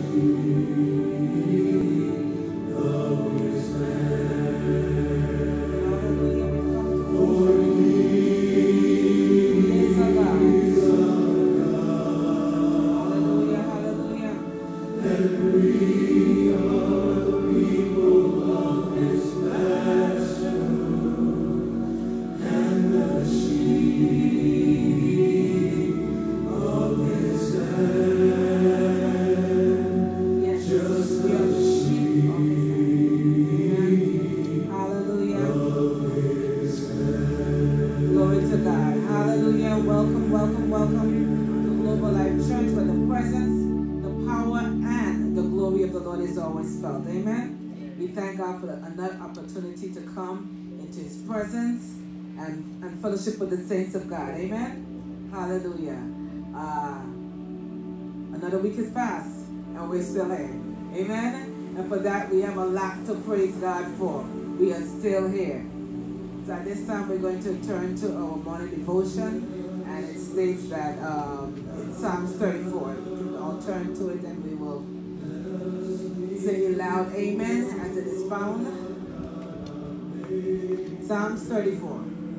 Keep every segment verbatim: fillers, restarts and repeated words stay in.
Opportunity to come into his presence and, and fellowship with the saints of God. Amen. Hallelujah. Uh, another week is past and we're still here. Amen. And for that we have a lot to praise God for. We are still here. So at this time we're going to turn to our morning devotion, and it states that um, in Psalms thirty-four. I'll turn to it and we will say it loud amen as it is found. Psalms thirty-four.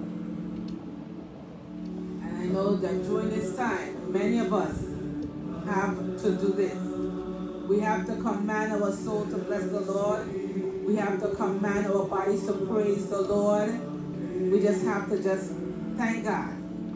And I know that during this time, many of us have to do this. We have to command our soul to bless the Lord. We have to command our bodies to praise the Lord. We just have to just thank God.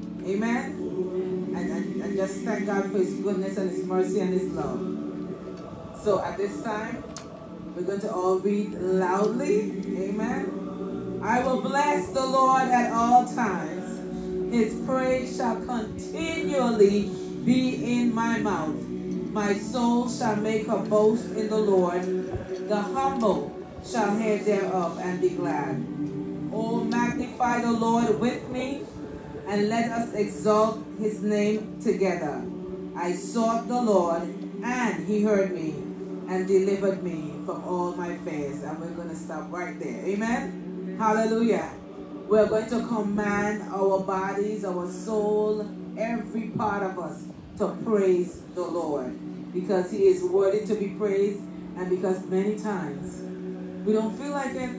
Amen? And, and, and just thank God for his goodness and his mercy and his love. So at this time, we're going to all read loudly. Amen? I will bless the Lord at all times. His praise shall continually be in my mouth. My soul shall make her boast in the Lord. The humble shall hear thereof and be glad. Oh, magnify the Lord with me, and let us exalt his name together. I sought the Lord, and he heard me, and delivered me from all my fears. And we're going to stop right there. Amen? Hallelujah. We're going to command our bodies, our soul, every part of us to praise the Lord, because he is worthy to be praised, and because many times we don't feel like it,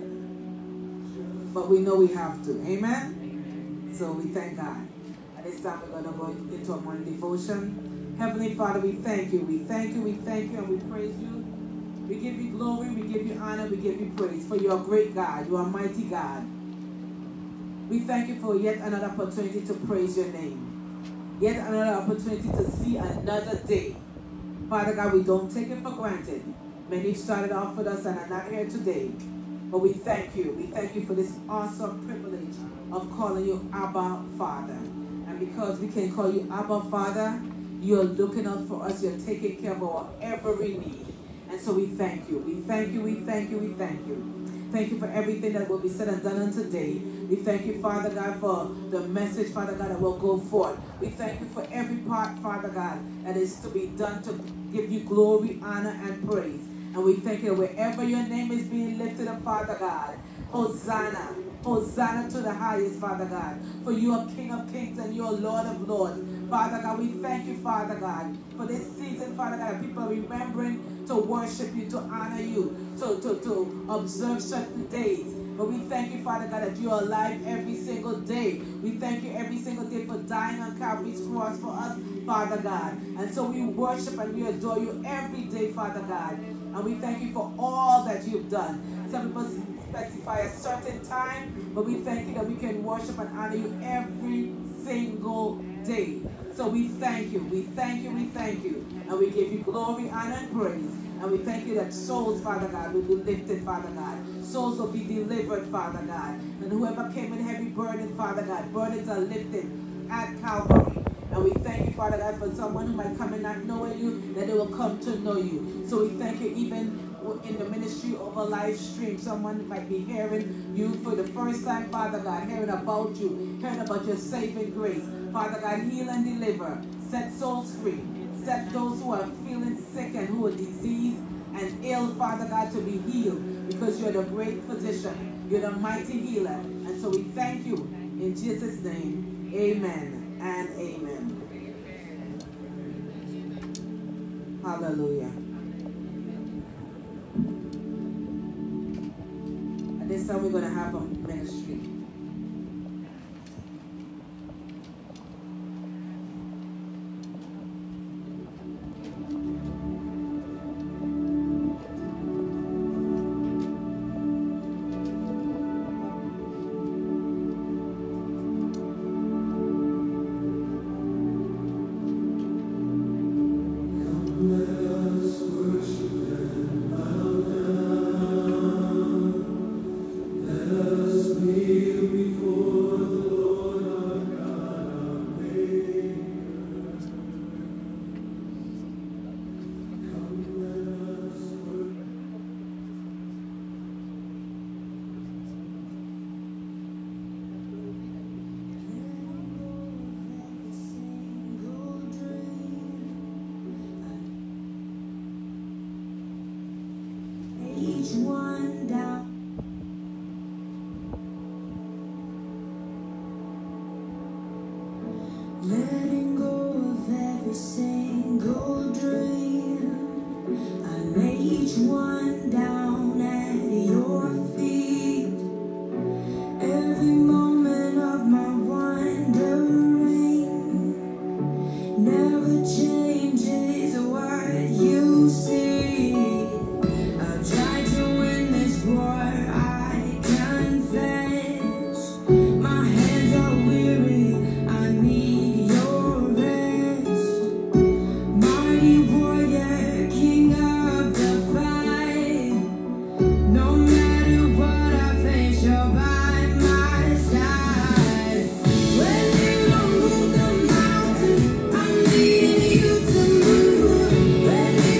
but we know we have to. Amen? So we thank God. At this time we're going to go into a morning devotion. Heavenly Father, we thank you. We thank you, we thank you, and we praise you. We give you glory, we give you honor, we give you praise, for you are great God, you are mighty God. We thank you for yet another opportunity to praise your name. Yet another opportunity to see another day. Father God, we don't take it for granted. Many started off with us and are not here today. But we thank you. We thank you for this awesome privilege of calling you Abba Father. And because we can call you Abba Father, you're looking out for us, you're taking care of our every need. And so we thank you. We thank you, we thank you, we thank you. Thank you for everything that will be said and done on today. We thank you, Father God, for the message, Father God, that will go forth. We thank you for every part, Father God, that is to be done to give you glory, honor, and praise. And we thank you wherever your name is being lifted up, Father God. Hosanna. Hosanna to the highest, Father God. For you are King of kings and you are Lord of lords. Father God, we thank you, Father God, for this season, Father God, people are remembering to worship you, to honor you, to, to, to observe certain days. But we thank you, Father God, that you are alive every single day. We thank you every single day for dying on Calvary's cross for us, Father God. And so we worship and we adore you every day, Father God. And we thank you for all that you've done. Some people specify a certain time, but we thank you that we can worship and honor you every single day. So we thank you, we thank you, we thank you. And we give you glory, honor, and praise. And we thank you that souls, Father God, will be lifted, Father God. Souls will be delivered, Father God. And whoever came in heavy burden, Father God, burdens are lifted at Calvary. And we thank you, Father God, for someone who might come and not knowing you, that they will come to know you. So we thank you even in the ministry of a live stream. Someone might be hearing you for the first time, Father God, hearing about you, hearing about your saving grace. Father God, heal and deliver. Set souls free. Set those who are feeling sick and who are diseased and ill, Father God, to be healed, because you're the great physician. You're the mighty healer. And so we thank you in Jesus' name. Amen and amen. Hallelujah. next time we're going to have a ministry. One down. Letting go of every single dream. I lay each one down at your feet. Every moment of my wandering never changes what you see. I'll try to win this war, I confess. My hands are weary, I need your rest. Mighty warrior, king of the fight. No matter what I face, you're by my side. When you don't move the mountain, I'm needing you to move. When you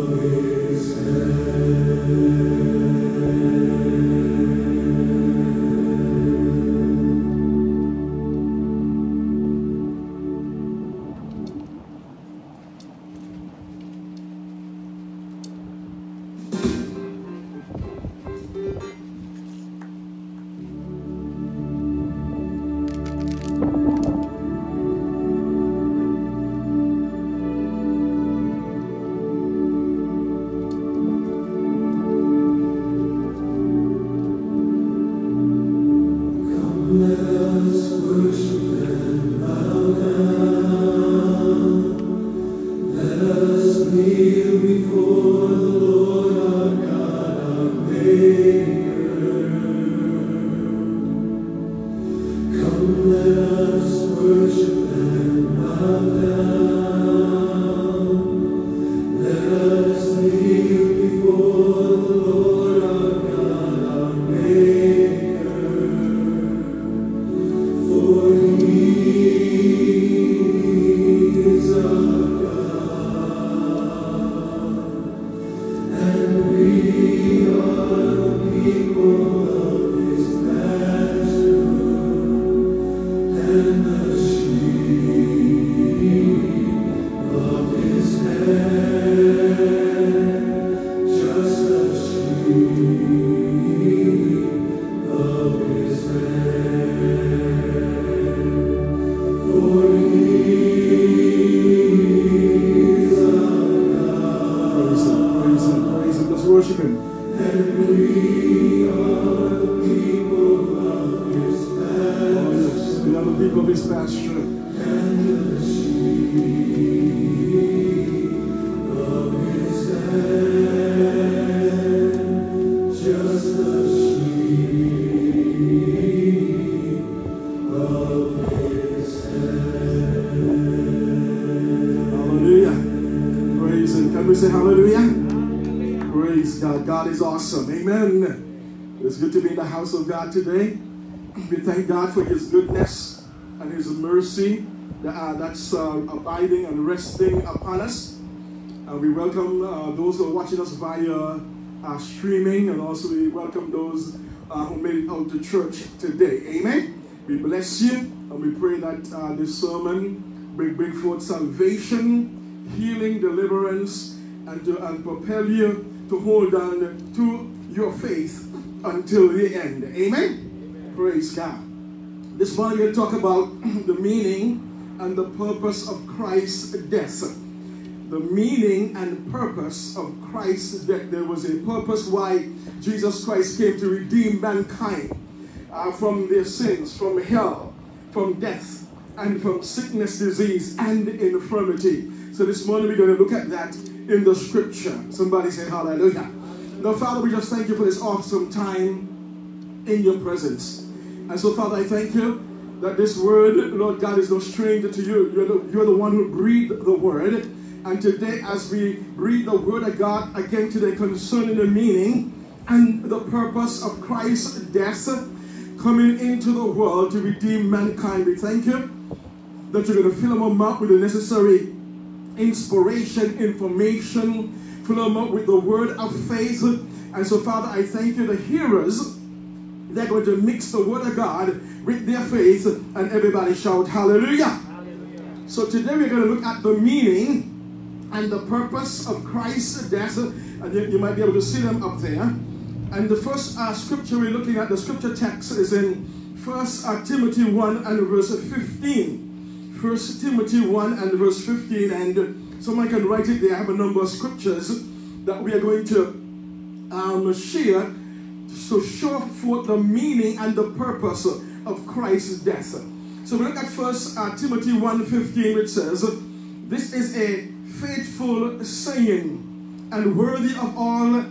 Of God today. We thank God for His goodness and His mercy that, uh, that's uh, abiding and resting upon us. Uh, we welcome uh, those who are watching us via uh, streaming, and also we welcome those uh, who made it out to church today. Amen. We bless you, and we pray that uh, this sermon bring, bring forth salvation, healing, deliverance, and to and propel you to hold on to your faith until the end. Amen? Amen. Praise God. This morning we'll talk about the meaning and the purpose of Christ's death. The meaning and purpose of Christ's death. There was a purpose why Jesus Christ came to redeem mankind uh, from their sins, from hell, from death, and from sickness, disease, and infirmity. So this morning we're going to look at that in the scripture. Somebody say hallelujah. Now, Father, we just thank you for this awesome time in your presence. And so, Father, I thank you that this word, Lord God, is no stranger to you. You're the, you're the one who breathed the word. And today, as we read the word of God again today concerning the meaning and the purpose of Christ's death coming into the world to redeem mankind, we thank you that you're going to fill them up with the necessary inspiration, information, fill them up with the word of faith. And so, Father, I thank you, the hearers, they're going to mix the word of God with their faith, and everybody shout hallelujah. Hallelujah. So today we're going to look at the meaning and the purpose of Christ's death, and you, you might be able to see them up there. And the first uh, scripture we're looking at, the scripture text, is in First uh, Timothy one and verse fifteen. First Timothy one and verse fifteen, and someone can write it there. I have a number of scriptures that we are going to um, share to show forth the meaning and the purpose of Christ's death. So we look at First uh, Timothy one fifteen, which says, "This is a faithful saying and worthy of all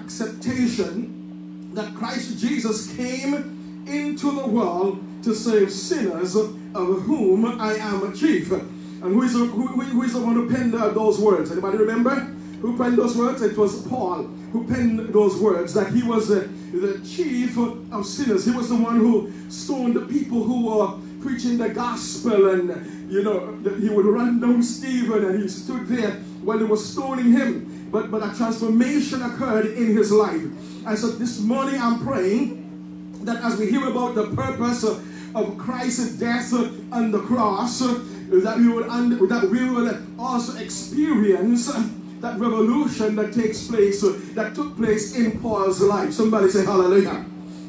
acceptation, that Christ Jesus came into the world to save sinners, of whom I am chief." And who is, the, who, who is the one who penned uh, those words? Anybody remember? Who penned those words? It was Paul who penned those words, that he was uh, the chief of sinners. He was the one who stoned the people who were preaching the gospel, and, you know, he would run down Stephen, and he stood there while they were stoning him. but, but a transformation occurred in his life. And so this morning I'm praying that as we hear about the purpose of, of Christ's death on the cross, that we would under, that we would also experience that revolution that takes place, that took place in Paul's life. Somebody say hallelujah.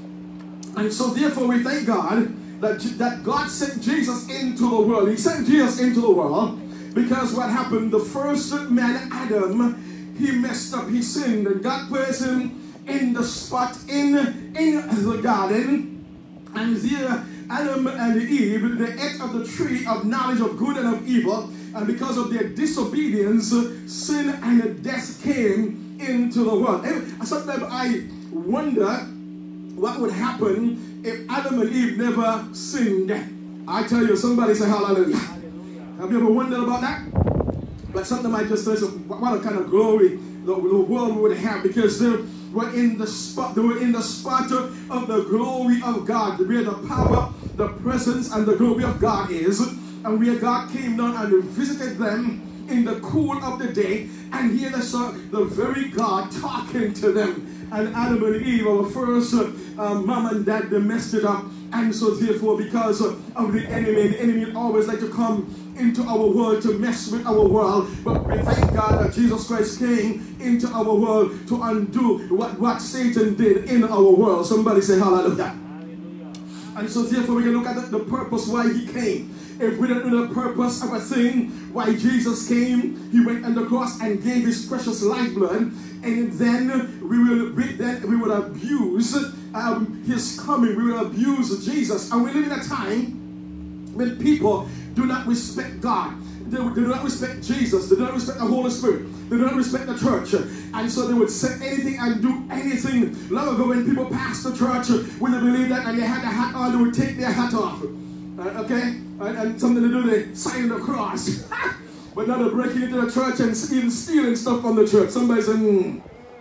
And so therefore we thank God that, that God sent Jesus into the world. He sent Jesus into the world because what happened, the first man, Adam, he messed up, he sinned, and God placed him in the spot in, in the garden. And there Adam and Eve, they ate of the tree of knowledge of good and of evil, and because of their disobedience, sin and death came into the world. And sometimes I wonder what would happen if Adam and Eve never sinned. I tell you, somebody say hallelujah. Hallelujah. Have you ever wondered about that? But sometimes I just say, what a kind of glory the, the world would have, because they were in the spot, they were in the spot of, of the glory of God, where the power, the presence, and the glory of God is, and where God came down and visited them in the cool of the day, and here they saw the very God talking to them. And Adam and Eve, our first uh, uh, mom and dad, they messed it up. And so therefore, because uh, of the enemy, the enemy always like to come into our world to mess with our world. But we thank God that Jesus Christ came into our world to undo what, what Satan did in our world. Somebody say hallelujah. Hallelujah. And so therefore, we can look at the, the purpose why he came. If we don't know the purpose of a thing, why Jesus came, he went on the cross and gave his precious lifeblood, and then we will then we will abuse um, his coming. We will abuse Jesus, and we live in a time when people do not respect God. They, they do not respect Jesus. They do not respect the Holy Spirit. They do not respect the church. And so they would say anything and do anything. Long ago, when people passed the church, when they believed that and they had a hat on, they would take their hat off. Uh, okay? And, and something to do, they sign the cross. But now they're breaking into the church and even stealing stuff from the church. Somebody said, hmm.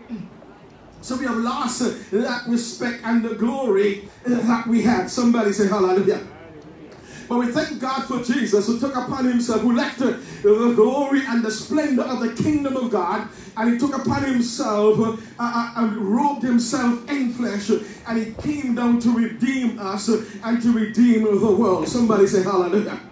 So we have lost uh, that respect and the glory uh, that we had. Somebody say hallelujah. But we thank God for Jesus, who took upon himself, who left uh, the glory and the splendor of the kingdom of God, and he took upon himself uh, uh, and robed himself in flesh, and he came down to redeem us uh, and to redeem the world. Somebody say hallelujah. Hallelujah.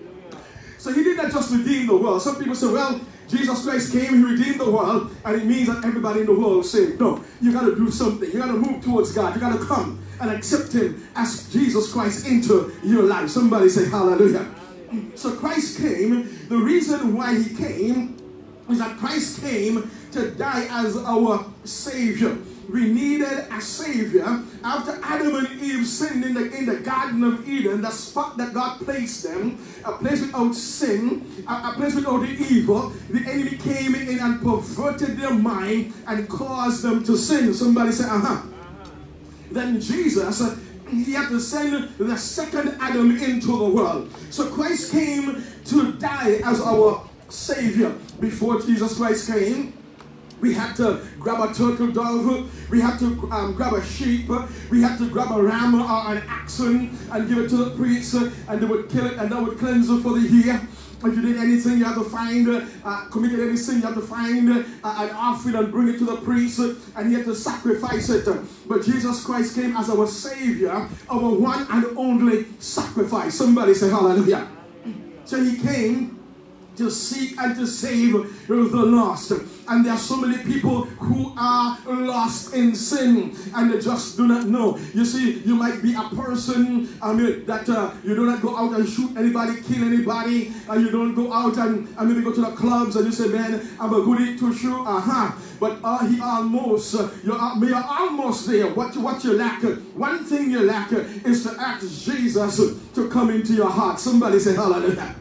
So he did not just redeem the world. Some people say, well, Jesus Christ came, he redeemed the world, and it means that everybody in the world is saved. No, you got to do something. You got to move towards God. You got to come and accept him as Jesus Christ into your life. Somebody say hallelujah. So Christ came. The reason why he came is that Christ came to die as our Savior. We needed a Savior. After Adam and Eve sinned in the, in the Garden of Eden, the spot that God placed them, a place without sin, a, a place without the evil, the enemy came in and perverted their mind and caused them to sin. Somebody say, uh-huh. Then Jesus, uh, he had to send the second Adam into the world. So Christ came to die as our Savior. Before Jesus Christ came, we had to grab a turtle dove, we had to um, grab a sheep, we had to grab a ram or an oxen and give it to the priest, and they would kill it and that would cleanse it for the year. If you did anything, you have to find, uh, committed any sin, you have to find uh, an offering and bring it to the priest, and you have to sacrifice it. But Jesus Christ came as our Savior, our one and only sacrifice. Somebody say hallelujah. So he came to seek and to save the lost. And there are so many people who are lost in sin and they just do not know. You see, you might be a person I mean, that uh, you do not go out and shoot anybody, kill anybody, and you don't go out and, and maybe go to the clubs and you say, man, I'm a goody to shoot. Uh-huh. But uh, he almost, uh, you're, uh, you're almost there. What, what you lack, uh, one thing you lack uh, is to ask Jesus uh, to come into your heart. Somebody say hallelujah.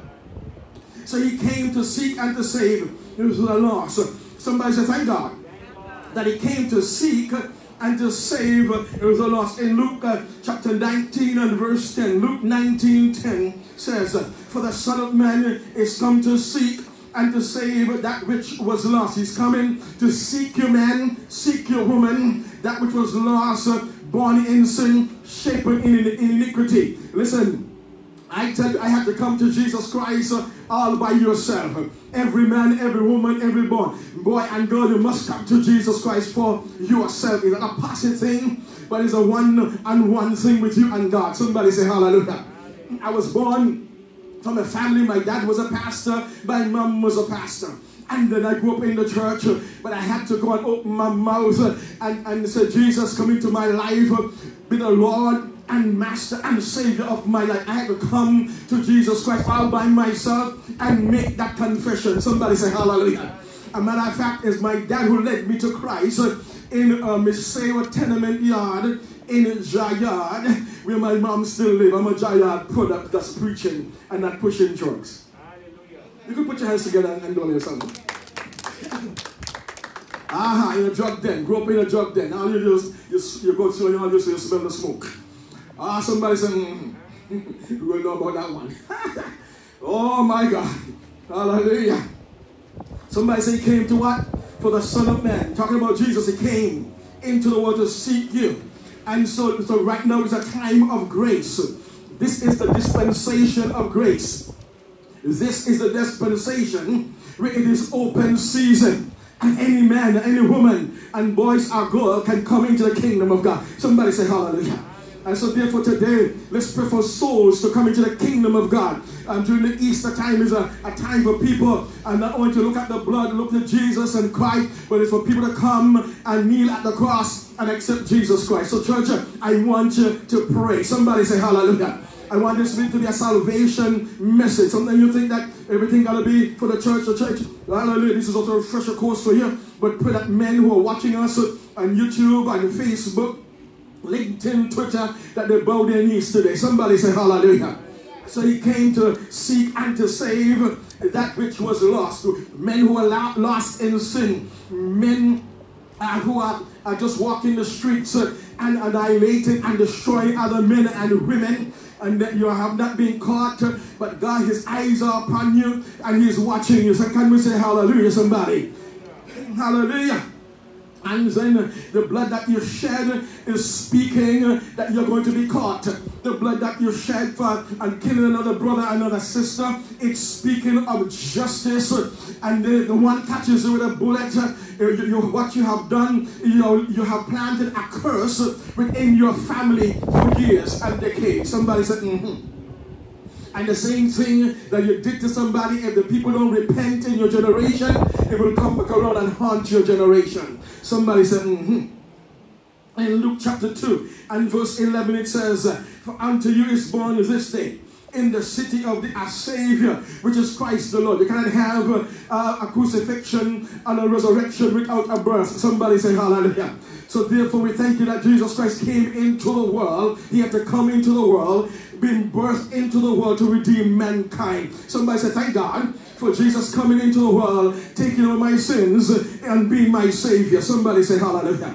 So he came to seek and to save the lost. Somebody say, thank God that he came to seek and to save the lost. In Luke uh, chapter nineteen and verse ten, Luke nineteen ten says, for the Son of Man is come to seek and to save that which was lost. He's coming to seek you, man, seek you, woman, that which was lost, born in sin, shapen in, in iniquity. Listen. I tell you, I had to come to Jesus Christ uh, all by yourself. Every man, every woman, every boy, boy and girl, you must come to Jesus Christ for yourself. It's not a passive thing, but it's a one-on-one thing with you and God. Somebody say hallelujah. I was born from a family. My dad was a pastor. My mom was a pastor. And then I grew up in the church, but I had to go and open my mouth and, and say, Jesus, come into my life, be the Lord and Master and Savior of my life. I had to come to Jesus Christ all by myself and make that confession. Somebody say hallelujah. A matter of fact, it's my dad who led me to Christ in a Miss Sarah tenement yard in Jayard, where my mom still lives. I'm a Jayard product that's preaching and not pushing drugs. You can put your hands together and do a little something. Aha, in a drug den. Grow up in a drug den. All you do is you, you go through and all you, you smell the smoke. Ah, somebody said, mm, you will know about that one. Oh my God. Hallelujah. Somebody said he came to what? For the Son of Man. Talking about Jesus, he came into the world to seek you. And so, so right now is a time of grace. This is the dispensation of grace. This is the dispensation where it is open season. And any man, any woman, and boys or girl can come into the kingdom of God. Somebody say hallelujah. And so therefore today, let's pray for souls to come into the kingdom of God. And during the Easter time is a, a time for people and not only to look at the blood, look at Jesus and cry, but it's for people to come and kneel at the cross and accept Jesus Christ. So church, I want you to pray. Somebody say hallelujah. I want this to be a salvation message. Sometimes you think that everything got to be for the church, the church. Hallelujah. This is also a refresher course for you. But pray that men who are watching us on YouTube, on Facebook, LinkedIn, Twitter, that they bow their knees today. Somebody say hallelujah. So he came to seek and to save that which was lost. Men who are lost in sin. Men uh, who are, are just walking the streets uh, and annihilating and destroying other men and women. And that you have not been caught, but God, his eyes are upon you and he's watching you. So can we say hallelujah, somebody? Hallelujah. And then the blood that you shed is speaking that you're going to be caught. The blood that you shed for and killing another brother, another sister, it's speaking of justice. And the, the one catches you with a bullet. You, you, what you have done, you know, you have planted a curse within your family for years and decades. Somebody said, mm-hmm. And the same thing that you did to somebody, if the people don't repent in your generation, it will come back around and haunt your generation. Somebody said, mm-hmm. In Luke chapter two and verse eleven it says, for unto you is born this day in the city of the a Savior, which is Christ the Lord. You cannot have uh, a crucifixion and a resurrection without a birth. Somebody say hallelujah. So therefore we thank you that Jesus Christ came into the world. He had to come into the world, being birthed into the world to redeem mankind. Somebody say thank God for Jesus coming into the world, taking away my sins and being my Savior. Somebody say hallelujah.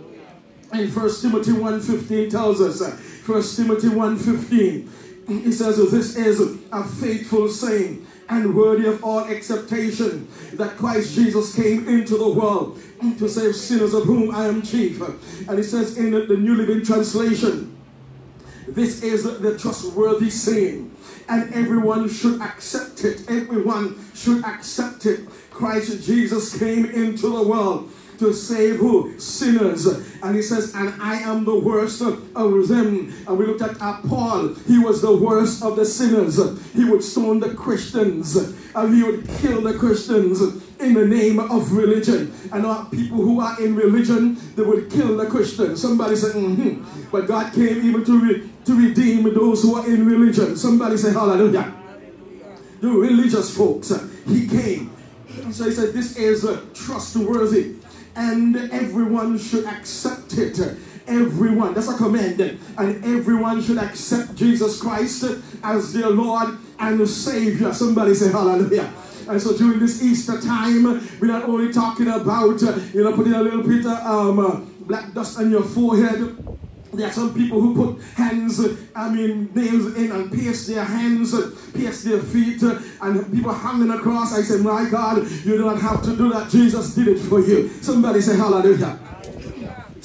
And First Timothy one fifteen tells us, First Timothy one fifteen, it says, this is a faithful saying and worthy of all acceptation, that Christ Jesus came into the world to save sinners, of whom I am chief. And it says in the New Living Translation, this is the trustworthy saying, and everyone should accept it. Everyone should accept it. Christ Jesus came into the world to save who? Sinners. And he says, and I am the worst of them. And we looked at uh, Paul. He was the worst of the sinners. He would stone the Christians. And he would kill the Christians in the name of religion. And our people who are in religion, they would kill the Christians. Somebody said, mm-hmm. But God came even to, re to redeem those who are in religion. Somebody say hallelujah. The religious folks. He came. So he said, this is uh, trustworthy. And everyone should accept it. Everyone. That's a command. And everyone should accept Jesus Christ as their Lord and Savior. Somebody say hallelujah. And so during this Easter time, we're not only talking about, uh, you know, putting a little bit of um, uh, black dust on your forehead. There are some people who put hands, I mean, nails in and pierce their hands, pierce their feet, and people hanging across. I say, my God, you don't have to do that. Jesus did it for you. Somebody say hallelujah.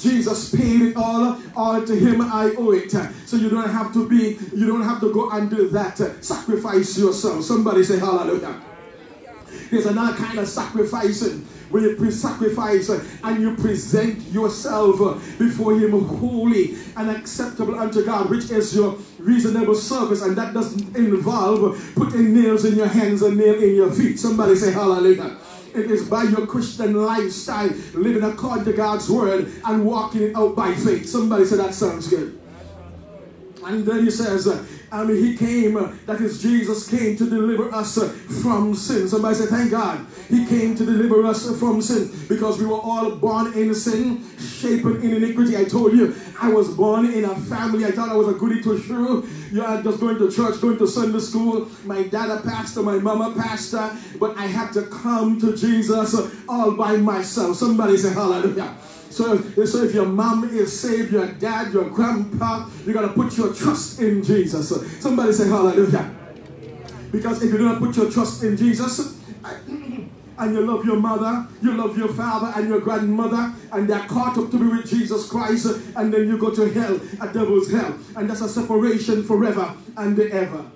Jesus paid it all. All to him I owe it. So you don't have to be, you don't have to go and do that. Sacrifice yourself. Somebody say hallelujah. There's another kind of sacrificing where you sacrifice and you present yourself before him holy and acceptable unto God, which is your reasonable service, and that doesn't involve putting nails in your hands and nails in your feet. Somebody say hallelujah. It is by your Christian lifestyle, living according to God's word and walking it out by faith. Somebody say that sounds good. And then he says, I mean, he came, uh, that is, Jesus came to deliver us uh, from sin. Somebody say, thank God. He came to deliver us uh, from sin, because we were all born in sin, shapen in iniquity. I told you, I was born in a family. I thought I was a goody two shoe. You know, just going to church, going to Sunday school. My dad a pastor, my mama pastor. But I had to come to Jesus uh, all by myself. Somebody say hallelujah. So, so if your mom is saved, your dad, your grandpa, you got to put your trust in Jesus. Somebody say hallelujah. Because if you don't put your trust in Jesus, and you love your mother, you love your father and your grandmother, and they're caught up to be with Jesus Christ, and then you go to hell, a devil's hell. And that's a separation forever and ever.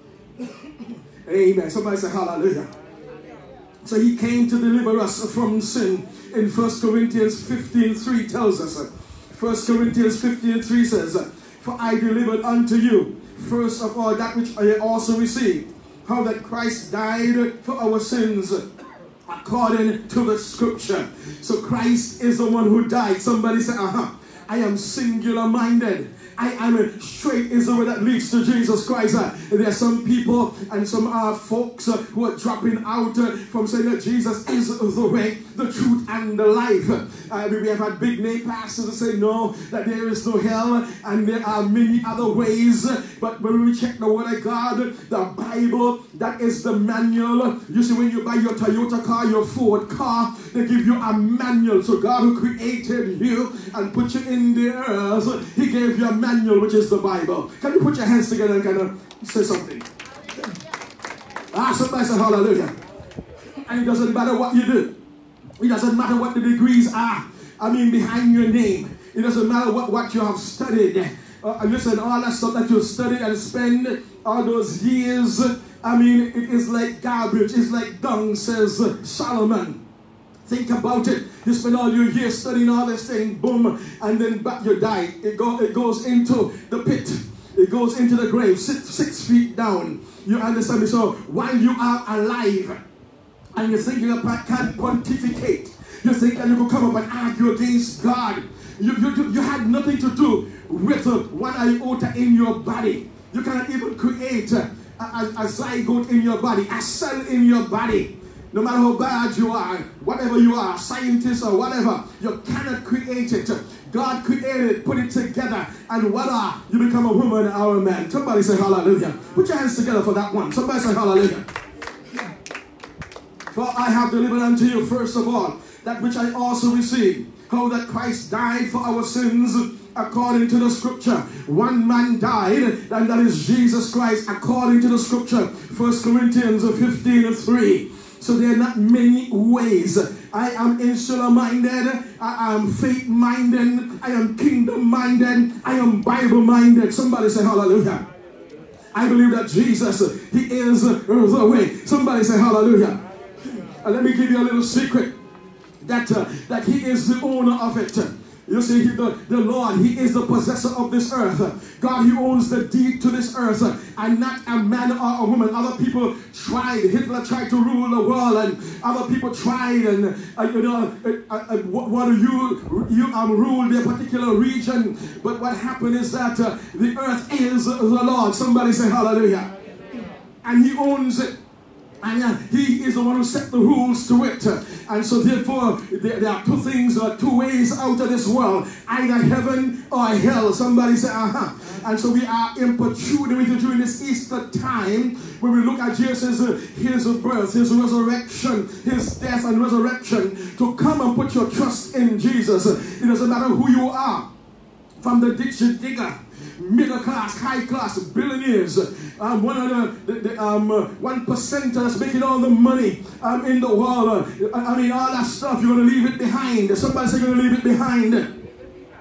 Amen. Somebody say hallelujah. So he came to deliver us from sin. In First Corinthians fifteen three tells us, First Corinthians fifteen three says, for I delivered unto you, first of all, that which I also received, how that Christ died for our sins, according to the scripture. So Christ is the one who died. Somebody say, uh-huh. I am singular-minded. I am a straight is the way that leads to Jesus Christ. Uh, there are some people and some uh, folks uh, who are dropping out uh, from saying that Jesus is the way, the truth, and the life. Uh, we have had big name pastors who say no, that there is no hell, and there are many other ways. But when we check the word of God, the Bible, that is the manual. You see, when you buy your Toyota car, your Ford car, they give you a manual. So God, who created you and put you in the earth, he gave you a manual, which is the Bible. Can you put your hands together and kind of say something? Ah, somebody say hallelujah. And it doesn't matter what you do. It doesn't matter what the degrees are. I mean, behind your name. It doesn't matter what, what you have studied. Uh, listen, all that stuff that you studied and spend all those years, I mean, it is like garbage. It's like dung, says Solomon. Think about it. You spend all your years studying all this thing, boom, and then back you die. It, go, it goes into the pit. It goes into the grave, six, six feet down. You understand me? So while you are alive, and you think you can't pontificate, you think that you could come up and argue against God. You, you, you had nothing to do with uh, one iota in your body. You cannot even create uh, a, a, a zygote in your body, a cell in your body. No matter how bad you are, whatever you are, scientist or whatever, you cannot create it. God created it, put it together, and voila, you become a woman or a man. Somebody say hallelujah. Put your hands together for that one. Somebody say hallelujah. For I have delivered unto you, first of all, that which I also received, how that Christ died for our sins according to the scripture. One man died, and that is Jesus Christ, according to the scripture. First Corinthians fifteen and three. So there are not many ways. I am insular-minded, I am faith-minded, I am kingdom-minded, I am Bible-minded. Somebody say hallelujah. I believe that Jesus, he is the way. Somebody say hallelujah. And let me give you a little secret, that, uh, that he is the owner of it. You see, he, the, the Lord, he is the possessor of this earth. God, he owns the deed to this earth, and not a man or a woman. Other people tried. Hitler tried to rule the world, and other people tried, and uh, you know, uh, uh, want to you, you um, rule their particular region. But what happened is that uh, the earth is the Lord. Somebody say hallelujah. And he owns it. And uh, he is the one who set the rules to it. And so therefore, there, there are two things, or two ways out of this world. Either heaven or hell. Somebody say, uh-huh. And so we are importuning with you during this Easter time, when we look at Jesus, uh, his birth, his resurrection, his death and resurrection, to come and put your trust in Jesus. It doesn't matter who you are. From the ditch digger, middle class, high class, billionaires, um, one of the, the, the um, uh, one percenter that's making all the money um, in the world. Uh, I mean, all that stuff, you're going to leave it behind. Somebody say you're going to leave it behind.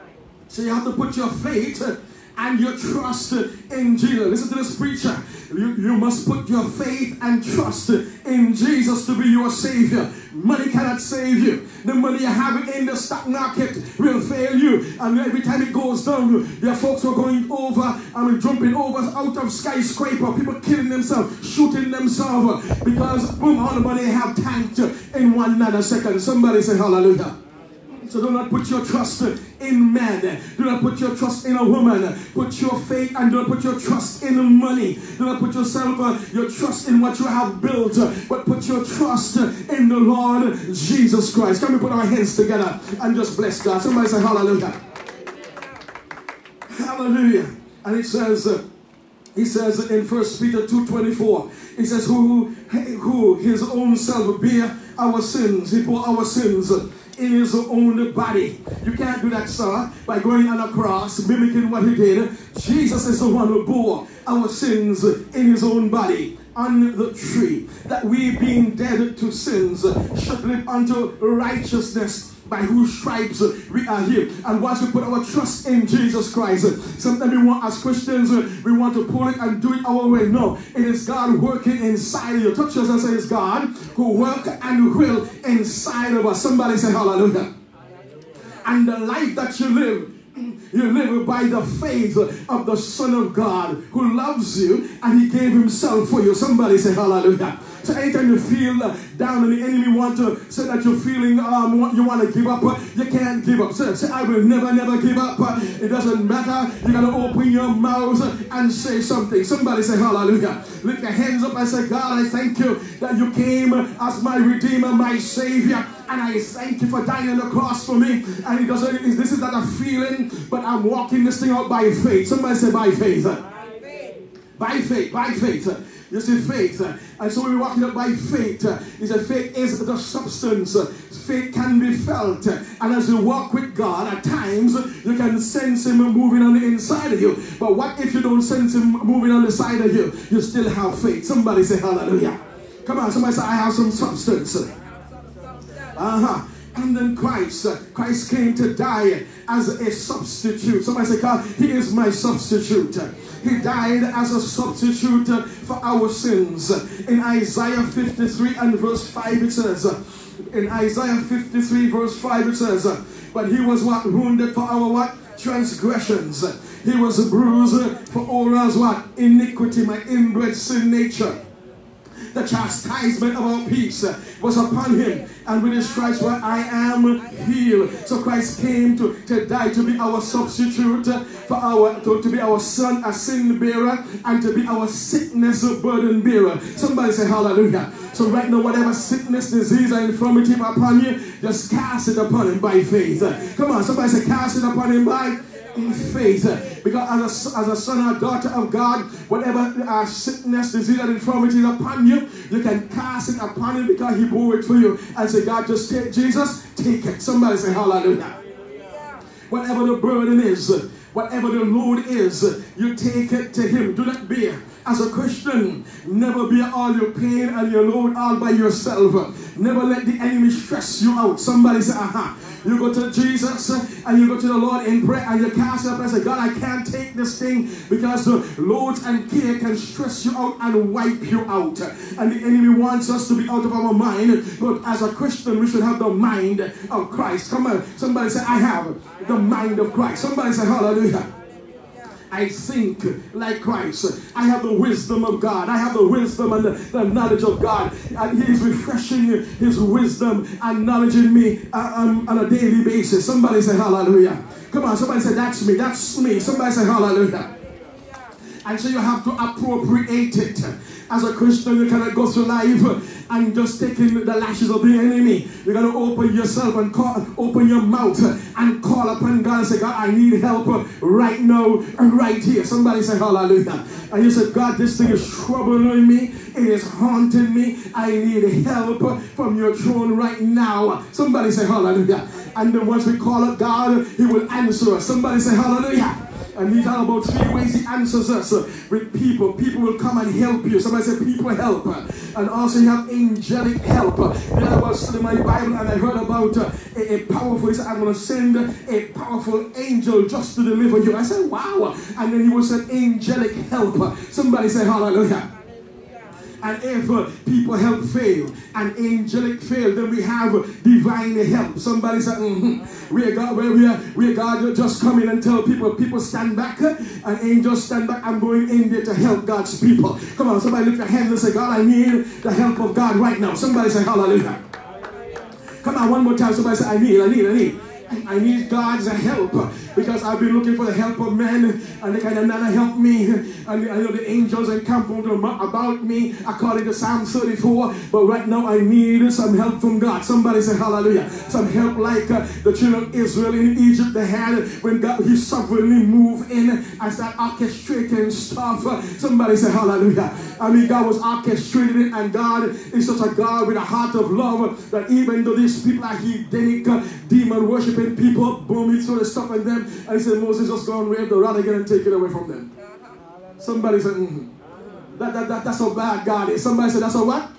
So you have to put your faith and your trust in Jesus. Listen to this preacher. You, you must put your faith and trust in Jesus to be your Savior. Money cannot save you. The money you have in the stock market will fail you. And every time it goes down, there are folks who are going over, I mean jumping over out of skyscraper. People killing themselves, shooting themselves because boom, all the money they have tanked in one nanosecond. Somebody say hallelujah. So do not put your trust in man. Do not put your trust in a woman. Put your faith and do not put your trust in money. Do not put yourself, uh, your trust in what you have built, uh, but put your trust in the Lord Jesus Christ. Can we put our hands together and just bless God? Somebody say hallelujah. Hallelujah. And it says, uh, he says in First Peter two twenty-four, he says, who, who his own self bear our sins. He bore our sins in his own body. You can't do that, sir, by going on a cross, mimicking what he did. Jesus is the one who bore our sins in his own body on the tree, that we being dead to sins should live unto righteousness, by whose stripes we are healed. And once we put our trust in Jesus Christ, sometimes we want, as Christians, we want to pull it and do it our way. No, it is God working inside of you. Touch us and say, it's God who work and will inside of us. Somebody say hallelujah. And the life that you live, you live by the faith of the Son of God who loves you and he gave himself for you. Somebody say hallelujah. So anytime you feel uh, down and the enemy want to say that you're feeling, um, you want to give up, uh, you can't give up. So say, I will never, never give up. Uh, it doesn't matter. You got to open your mouth and say something. Somebody say hallelujah. Lift your hands up and say, God, I thank you that you came as my Redeemer, my Savior. And I thank you for dying on the cross for me. And it doesn't, this is not a feeling, but I'm walking this thing out by faith. Somebody say by faith. By faith. By faith. By faith. You see, faith. And so we're walking up by faith. He said faith is the substance. Faith can be felt. And as you walk with God, at times you can sense him moving on the inside of you. But what if you don't sense him moving on the side of you? You still have faith. Somebody say hallelujah. Come on, somebody say, I have some substance. Uh-huh. And then Christ, Christ came to die as a substitute. Somebody say, God, he is my substitute. He died as a substitute for our sins. In Isaiah fifty-three and verse five it says, in Isaiah fifty-three verse five it says, but he was what? Wounded for our what? Transgressions. He was bruised for all our what? Iniquity, my inbred sin nature. The chastisement of our peace was upon him, and with his stripes what? I am healed. So Christ came to, to die, to be our substitute, for our to, to be our son, a sin bearer, and to be our sickness burden bearer. Somebody say hallelujah. So right now, whatever sickness, disease, or infirmity upon you, just cast it upon him by faith. Come on, somebody say cast it upon him by faith. Because as a, as a son or daughter of God, whatever uh, sickness, disease, and infirmity is upon you, you can cast it upon him because he bore it for you. And say, God, just take Jesus, take it. Somebody say hallelujah. Whatever the burden is, whatever the load is, you take it to him. Do not bear. As a Christian, never bear all your pain and your load all by yourself. Never let the enemy stress you out. Somebody say, aha. Uh-huh. You go to Jesus and you go to the Lord in prayer and you cast up and say, God, I can't take this thing because the loads and care can stress you out and wipe you out. And the enemy wants us to be out of our mind. But as a Christian, we should have the mind of Christ. Come on, somebody say, I have the mind of Christ. Somebody say, hallelujah. I think like Christ. I have the wisdom of God. I have the wisdom and the, the knowledge of God. And he is refreshing his wisdom and knowledge in me uh, um, on a daily basis. Somebody say hallelujah. Come on, somebody say that's me. That's me. Somebody say hallelujah. And so you have to appropriate it. As a Christian, you cannot go through life and just taking the lashes of the enemy. You got to open yourself and call, open your mouth and call upon God and say, God, I need help right now, right here. Somebody say hallelujah. And you say, God, this thing is troubling me. It is haunting me. I need help from your throne right now. Somebody say hallelujah. And then once we call up God, he will answer us. Somebody say hallelujah. And he's all about three ways he answers us uh, with people. People will come and help you. Somebody say people help. Uh, and also you have angelic help. Uh, you know, I was studying my Bible and I heard about uh, a, a powerful, he said, I'm going to send a powerful angel just to deliver you. I said, wow. And then he was an angelic help. Uh, somebody say hallelujah. And if uh, people help fail and angelic fail, then we have uh, divine help. Somebody said, mm-hmm. we are God, where we are, we are God just come in and tell people, people stand back, uh, and angels stand back. I'm going in there to help God's people. Come on, somebody lift your hands and say, God, I need the help of God right now. Somebody say hallelujah. Come on, one more time. Somebody say, I need, I need, I need. I need God's help because I've been looking for the help of men and they kind of not help me. And I know the angels encamp about me according to Psalm thirty-four. But right now I need some help from God. Somebody say hallelujah. Some help like uh, the children of Israel in Egypt they had when God, he sovereignly moved in and started orchestrating stuff. Somebody say hallelujah. I mean, God was orchestrating it, and God is such a God with a heart of love that even though these people are Hedonic, uh, demon worshiping people, boom, he threw the stuff at them, and he said, Moses, just go and wave the rod again and take it away from them. Somebody said, mm-hmm. that, that, that, that's how bad God is. Somebody said, that's how what?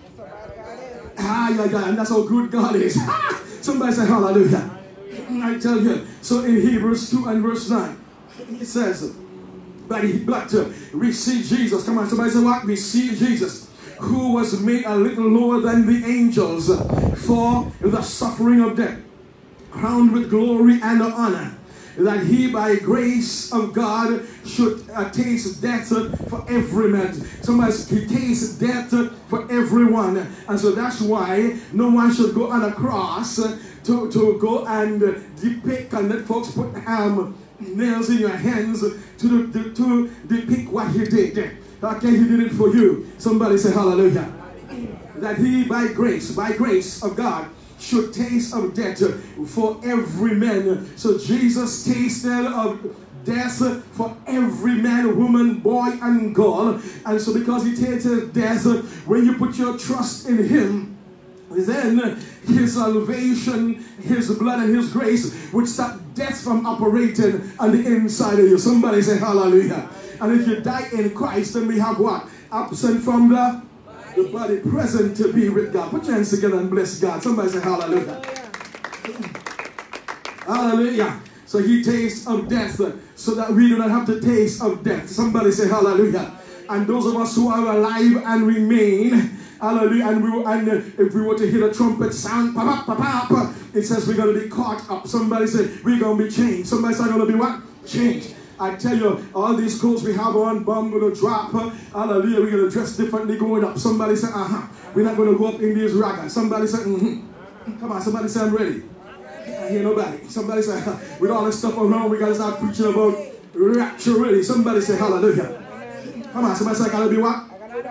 Ah, yeah, yeah, and that's how good God is. Somebody said, hallelujah. I tell you, so in Hebrews two and verse nine, it says, but, he, but uh, we see Jesus. Come on, somebody say what? We see Jesus, who was made a little lower than the angels for the suffering of death, crowned with glory and honor, that he by grace of God should uh, taste death uh, for every man. Somebody, he tastes death uh, for everyone. And so that's why no one should go on a cross uh, to, to go and uh, depict, and let folks put um, nails in your hands to, to, to depict what he did. Okay, he did it for you. Somebody say hallelujah. That he by grace, by grace of God, should taste of death for every man. So Jesus tasted of death for every man, woman, boy, and girl. And so because he tasted death, when you put your trust in him, then his salvation, his blood, and his grace would stop death from operating on the inside of you. Somebody say hallelujah. And if you die in Christ, then we have what? Absent from the, the body, present to be with God. Put your hands together and bless God. Somebody say hallelujah. Hallelujah. So he tastes of death so that we do not have to taste of death. Somebody say hallelujah. And those of us who are alive and remain, hallelujah, and, we, and uh, if we were to hear a trumpet sound, pa, pa, pa, pa, it says we're going to be caught up. Somebody say we're going to be changed. Somebody say going to be what? Changed. I tell you, all these clothes we have on, bomb going to drop. Uh, hallelujah, we're going to dress differently going up. Somebody say, uh-huh. We're not going to go up in these raggers. Somebody say, mm-hmm. Come on, somebody say, I'm ready. I hear nobody. Somebody say, with all this stuff around, we got to start preaching about rapture ready. Somebody say, hallelujah. Come on, somebody say, I got to be what?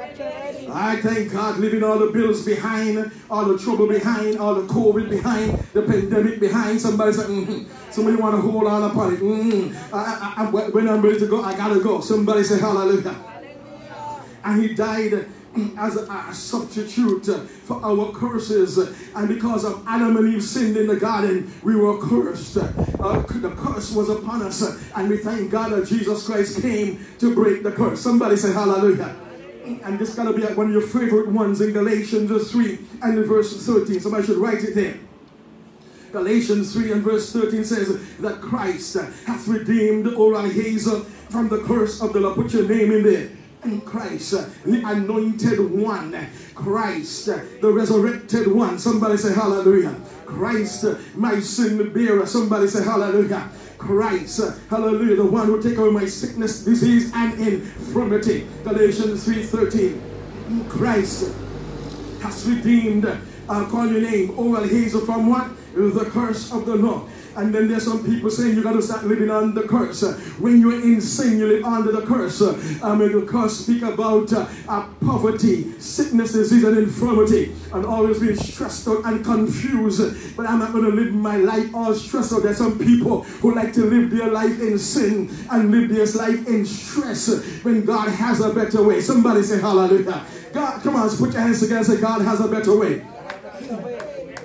I thank God, leaving all the bills behind, all the trouble behind, all the COVID behind, the pandemic behind. Somebody say, mm-hmm. Somebody want to hold on upon it. Mm-hmm. I, I, I, when I'm ready to go, I got to go. Somebody say hallelujah. And he died as a, a substitute for our curses. And because of Adam and Eve sinned in the garden, we were cursed. Uh, the curse was upon us. And we thank God that Jesus Christ came to break the curse. Somebody say hallelujah. And this got to be one of your favorite ones in Galatians three and in verse thirteen. Somebody should write it there. Galatians three and verse thirteen says that Christ hath redeemed oral Hazell from the curse of the law. Put your name in there. And Christ, the anointed one. Christ, the resurrected one. Somebody say hallelujah. Christ, my sin bearer. Somebody say hallelujah. Christ, hallelujah, the one who take away my sickness, disease, and infirmity. Galatians three thirteen. Christ has redeemed, uh, call your name, oral Hazell from what? The curse of the law. And then there's some people saying you got to start living under the curse. When you're in sin, you live under the curse. I mean, the curse speak about uh, uh, poverty, sickness, disease, and infirmity, and always being stressed out and confused. But I'm not going to live my life all stressed out. There's some people who like to live their life in sin and live their life in stress when God has a better way. Somebody say hallelujah. God, come on, put your hands together and say God has a better way.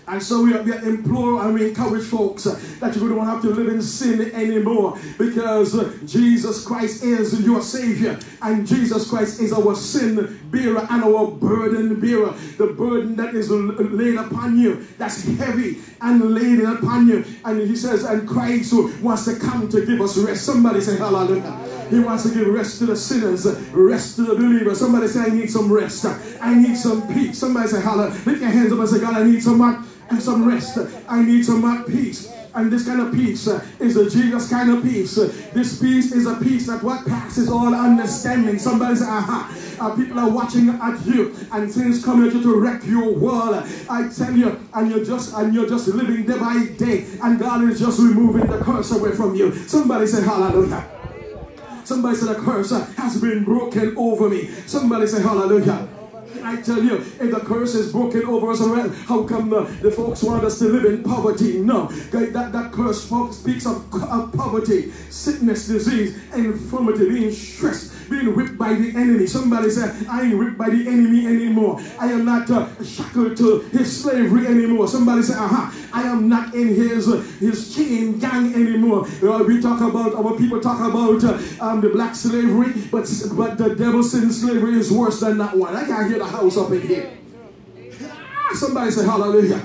And so we, we implore and we encourage folks uh, that you don't have to live in sin anymore, because uh, Jesus Christ is your Savior, and Jesus Christ is our sin bearer and our burden bearer. The burden that is laid upon you, that's heavy and laid upon you. And he says, and Christ wants to come to give us rest. Somebody say hallelujah. He wants to give rest to the sinners, rest to the believers. Somebody say, I need some rest. I need some peace. Somebody say hallelujah. Lift your hands up and say, God, I need some uh, and some rest. I need some uh, peace. And this kind of peace uh, is the Jesus kind of peace. Uh, this peace is a peace that what passes all understanding. Somebody say, aha. Uh, people are watching at you, and things come at you to wreck your world. I tell you, and you're just and you're just living day by day, and God is just removing the curse away from you. Somebody say hallelujah. Somebody say the curse uh, has been broken over me. Somebody say hallelujah. I tell you, if the curse is broken over us already, how come the, the folks want us to live in poverty? No, that, that curse speaks of, of poverty, sickness, disease, infirmity, being stressed, being whipped by the enemy. Somebody said, I ain't whipped by the enemy anymore. I am not uh, shackled to his slavery anymore. Somebody said, aha, I am not in his uh, his chain gang anymore. Uh, we talk about, our people talk about uh, um, the black slavery, but, but the devil sin slavery is worse than that one. I can't hear the house up in here. Somebody say hallelujah.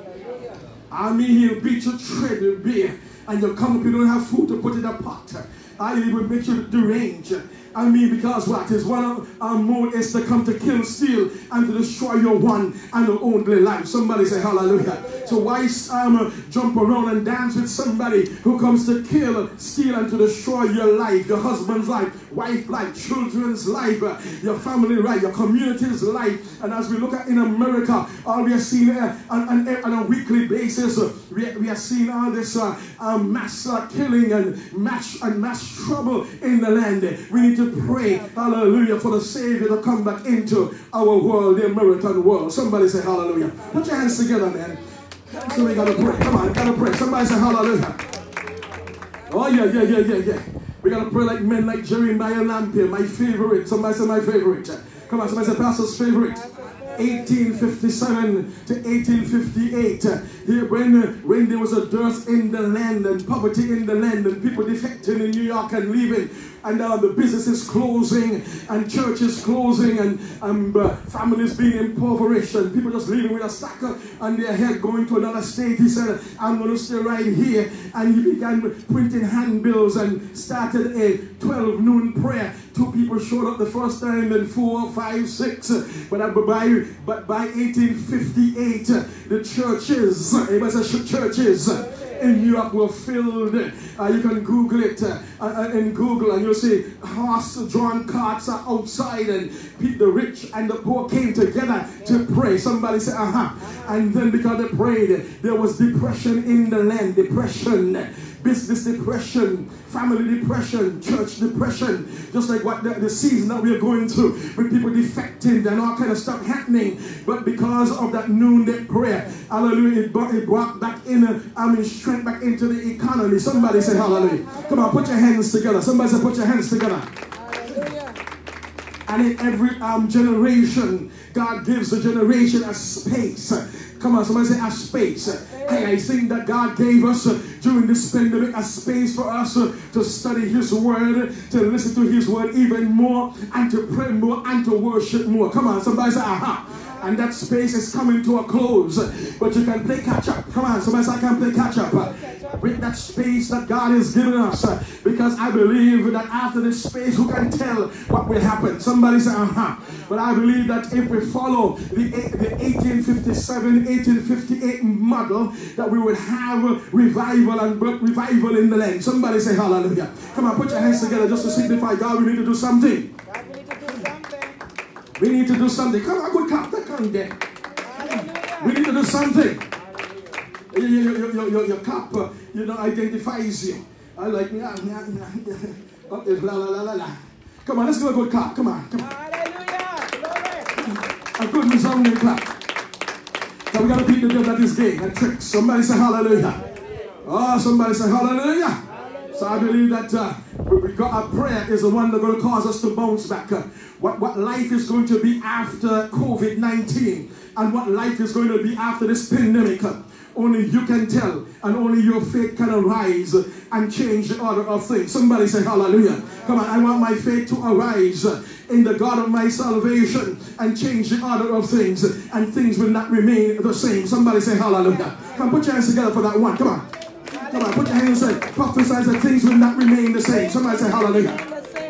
I mean, he'll beat you, tread your beer, and you'll come up, you don't have food to put in a pot. I will make you deranged. I mean, because what is one of our mode is to come to kill, steal, and to destroy your one and only life. Somebody say hallelujah. So why um, jump around and dance with somebody who comes to kill, steal, and to destroy your life, your husband's life, wife life, children's life, uh, your family life, your community's life? And as we look at in America, all we are seeing uh, on, on, on a weekly basis, uh, we, we are seeing all this uh, uh, mass uh, killing and mass and mass trouble in the land. We need to pray, hallelujah, for the Savior to come back into our world, the American world. Somebody say hallelujah. Put your hands together, man. So we gotta pray. Come on, gotta pray. Somebody say hallelujah. Oh yeah, yeah, yeah, yeah, yeah. We gotta pray like men like Jeremiah Lampier, my favorite. Somebody say my favorite. Come on, somebody say pastor's favorite. eighteen fifty-seven to eighteen fifty-eight. Here, when, when there was a dearth in the land and poverty in the land and people defecting in New York and leaving, and uh, the businesses closing and churches closing and um, uh, families being impoverished and people just leaving with a sack on their head going to another state. He said, I'm going to stay right here. And he began printing handbills and started a twelve noon prayer. Two people showed up the first time, then four, five, six. But uh, by, but by eighteen fifty-eight, the churches, everybody says churches, in New York were filled. Uh, you can Google it uh, uh, in Google and you'll see horse-drawn carts are outside, and the rich and the poor came together to pray. Somebody say, aha. Uh-huh. And then because they prayed, there was depression in the land. Depression. Business depression, family depression, church depression, just like what the, the season that we are going through with people defecting and all kind of stuff happening. But because of that noonday prayer, hallelujah, it brought, it brought back in, uh, I mean, strength back into the economy. Somebody say hallelujah. Come on, put your hands together. Somebody say put your hands together. Hallelujah. And in every um, generation, God gives the generation a space. Come on, somebody say a space. Hey, I think that God gave us uh, during this pandemic a space for us uh, to study His Word, to listen to His Word even more, and to pray more, and to worship more. Come on, somebody say, aha. And that space is coming to a close. But you can play catch up. Come on, somebody say, I can play catch up. Uh, with that space that God has given us. Uh, because I believe that after this space, who can tell what will happen? Somebody say, uh-huh. But I believe that if we follow the, the eighteen fifty-seven, eighteen fifty-eight model, that we would have revival and revival in the land. Somebody say hallelujah. Come on, put your hands together just to signify, God, we need to do something. God, we need to do something. We need to do something. Come on, good clap. Come there. We need to do something. Your, your, your, your, your clap, uh, you know, identifies you. I like me. La, la, la, la, la. Come on, let's do a good clap. Come on. Come on. A good resounding clap. So we got to beat the devil at this game and tricks. Somebody say hallelujah. Oh, somebody say hallelujah. So I believe that uh, we got our prayer is the one that's going to cause us to bounce back. Uh, what, what life is going to be after COVID nineteen and what life is going to be after this pandemic. Uh, only you can tell, and only your faith can arise and change the order of things. Somebody say hallelujah. Come on, I want my faith to arise in the God of my salvation and change the order of things, and things will not remain the same. Somebody say hallelujah. Come, put your hands together for that one. Come on. Come on, put your hands and say, prophesy that things will not remain the same. Somebody say hallelujah.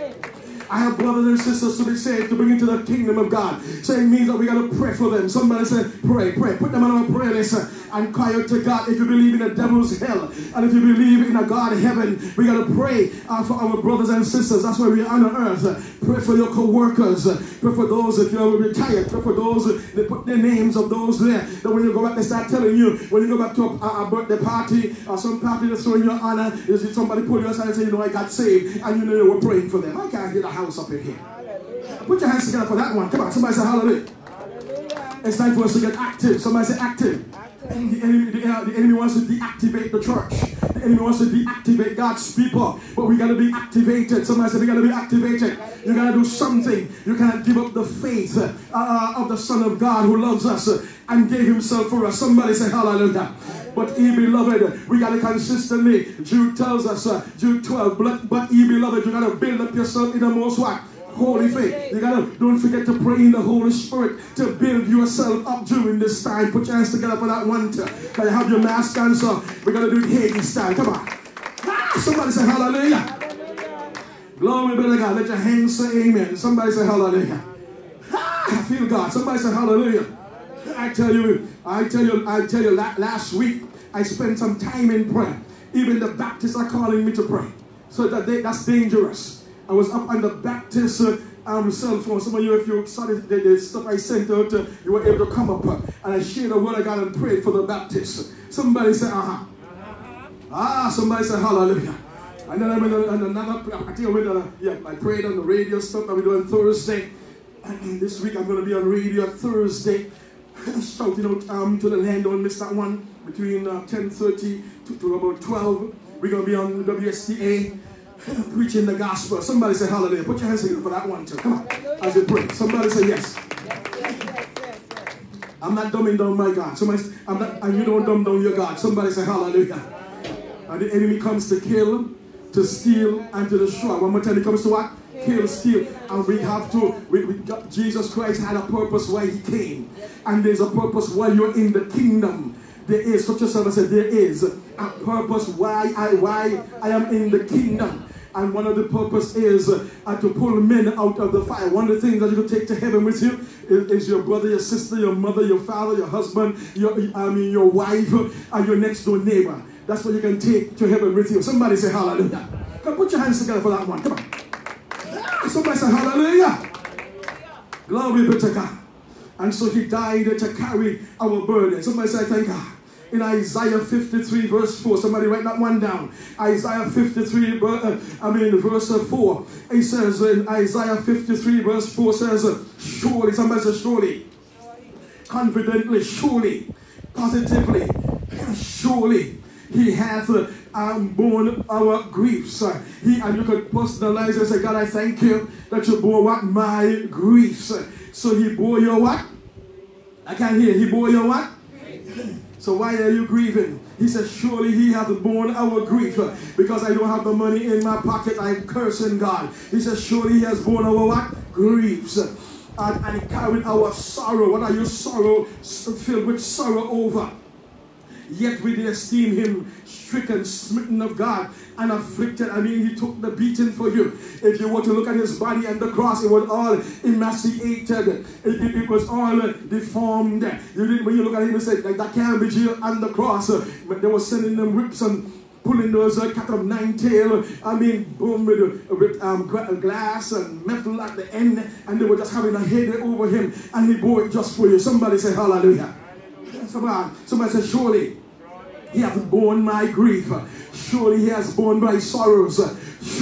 I have brothers and sisters to be saved, to bring into the kingdom of God. So it means that we got to pray for them. Somebody say, pray, pray. Put them on a prayer list and cry out to God. If you believe in the devil's hell, and if you believe in a God heaven, we got to pray uh, for our brothers and sisters. That's why we are on earth. Pray for your co-workers. Pray for those if you're retired. Pray for those, they put the names of those there. That when you go back, they start telling you, when you go back to a, a birthday party or some party that's throwing your honor, is somebody pull you aside and say, you know, I got saved, and you know you were praying for them. I can't get a house up in here. Hallelujah. Put your hands together for that one. Come on, somebody say hallelujah. Hallelujah. It's time for us to get active. Somebody say active. active. The, enemy, the, uh, the enemy wants to deactivate the church. The enemy wants to deactivate God's people. But we got to be activated. Somebody say we got to be activated. You got to do something. You cannot give up the faith uh, of the Son of God who loves us and gave himself for us. Somebody say hallelujah. But ye beloved, we got to consistently, Jude tells us, uh, Jude twelve, but, but ye beloved, you got to build up yourself in the most what? Holy faith. You got to, don't forget to pray in the Holy Spirit to build yourself up during this time. Put your hands together for that one. To, can you have your mask on? So we're going to do it Haiti style. Come on. Ah, somebody say hallelujah. Hallelujah. Glory be to God. Let your hands say amen. Somebody say hallelujah. Ah, I feel God. Somebody say hallelujah. I tell you, I tell you, I tell you, last week I spent some time in prayer. Even the Baptists are calling me to pray. So that they, that's dangerous. I was up on the Baptist uh, um, cell phone. Some of you, if you saw the, the, the stuff I sent out, uh, you were able to come up uh, and I shared the word of God and prayed for the Baptists. Somebody said, uh-huh. Ah, somebody said, hallelujah. And then I went on another, I think I went on, yeah, I prayed on the radio stuff that we do on Thursday. And this week I'm going to be on radio Thursday. Shouting out um, to the land, don't miss that one, between uh, ten thirty to, to about twelve. We're going to be on W S T A preaching the gospel. Somebody say hallelujah. Put your hands together for that one too. Come on, as you pray. Somebody say yes. Yes, yes, yes, yes, yes. I'm not dumbing down my God. Somebody, I'm not, and you don't dumb down your God. Somebody say hallelujah. And the enemy comes to kill, to steal, and to destroy. One more time, he comes to what? Kill, steal, and we have to, we, we got, Jesus Christ had a purpose why he came, and there's a purpose why you're in the kingdom. There is, such a servant said, there is a purpose why I, why I am in the kingdom. And one of the purpose is uh, to pull men out of the fire. One of the things that you can take to heaven with you is, is your brother, your sister, your mother, your father, your husband, your, I mean, your wife, and your next door neighbor. That's what you can take to heaven with you. Somebody say hallelujah. Come, put your hands together for that one. Come on. Somebody say hallelujah. Hallelujah. Glory be to God. And so he died to carry our burden. Somebody say thank God. In Isaiah fifty-three verse four, somebody write that one down. Isaiah fifty-three, uh, I mean verse four. It says in Isaiah fifty-three verse four says, surely, somebody says surely, confidently, surely, positively, surely, he hath uh, um, borne our griefs. Uh, he, and you could personalize and say, God, I thank you that you bore what? My griefs. Uh, so he bore your what? I can't hear. He bore your what? So why are you grieving? He says, surely he hath borne our grief. Uh, because I don't have the money in my pocket, I'm cursing God. He says, surely he has borne our what? Griefs. Uh, and, and he carried our sorrow. What are your sorrow? Filled with sorrow over. Yet we did esteem him stricken, smitten of God, and afflicted. I mean, he took the beating for you. If you were to look at his body and the cross, it was all emaciated. It, it, it was all deformed. You didn't, when you look at him, you say, like, that can't be Jesus on the cross. But they were sending them whips and pulling those uh, cat of nine tail, I mean, boom, with, with um, glass and metal at the end. And they were just having a headache over him. And he bore it just for you. Somebody say hallelujah. Somebody, somebody say, surely he hath borne my grief. Surely he has borne my sorrows.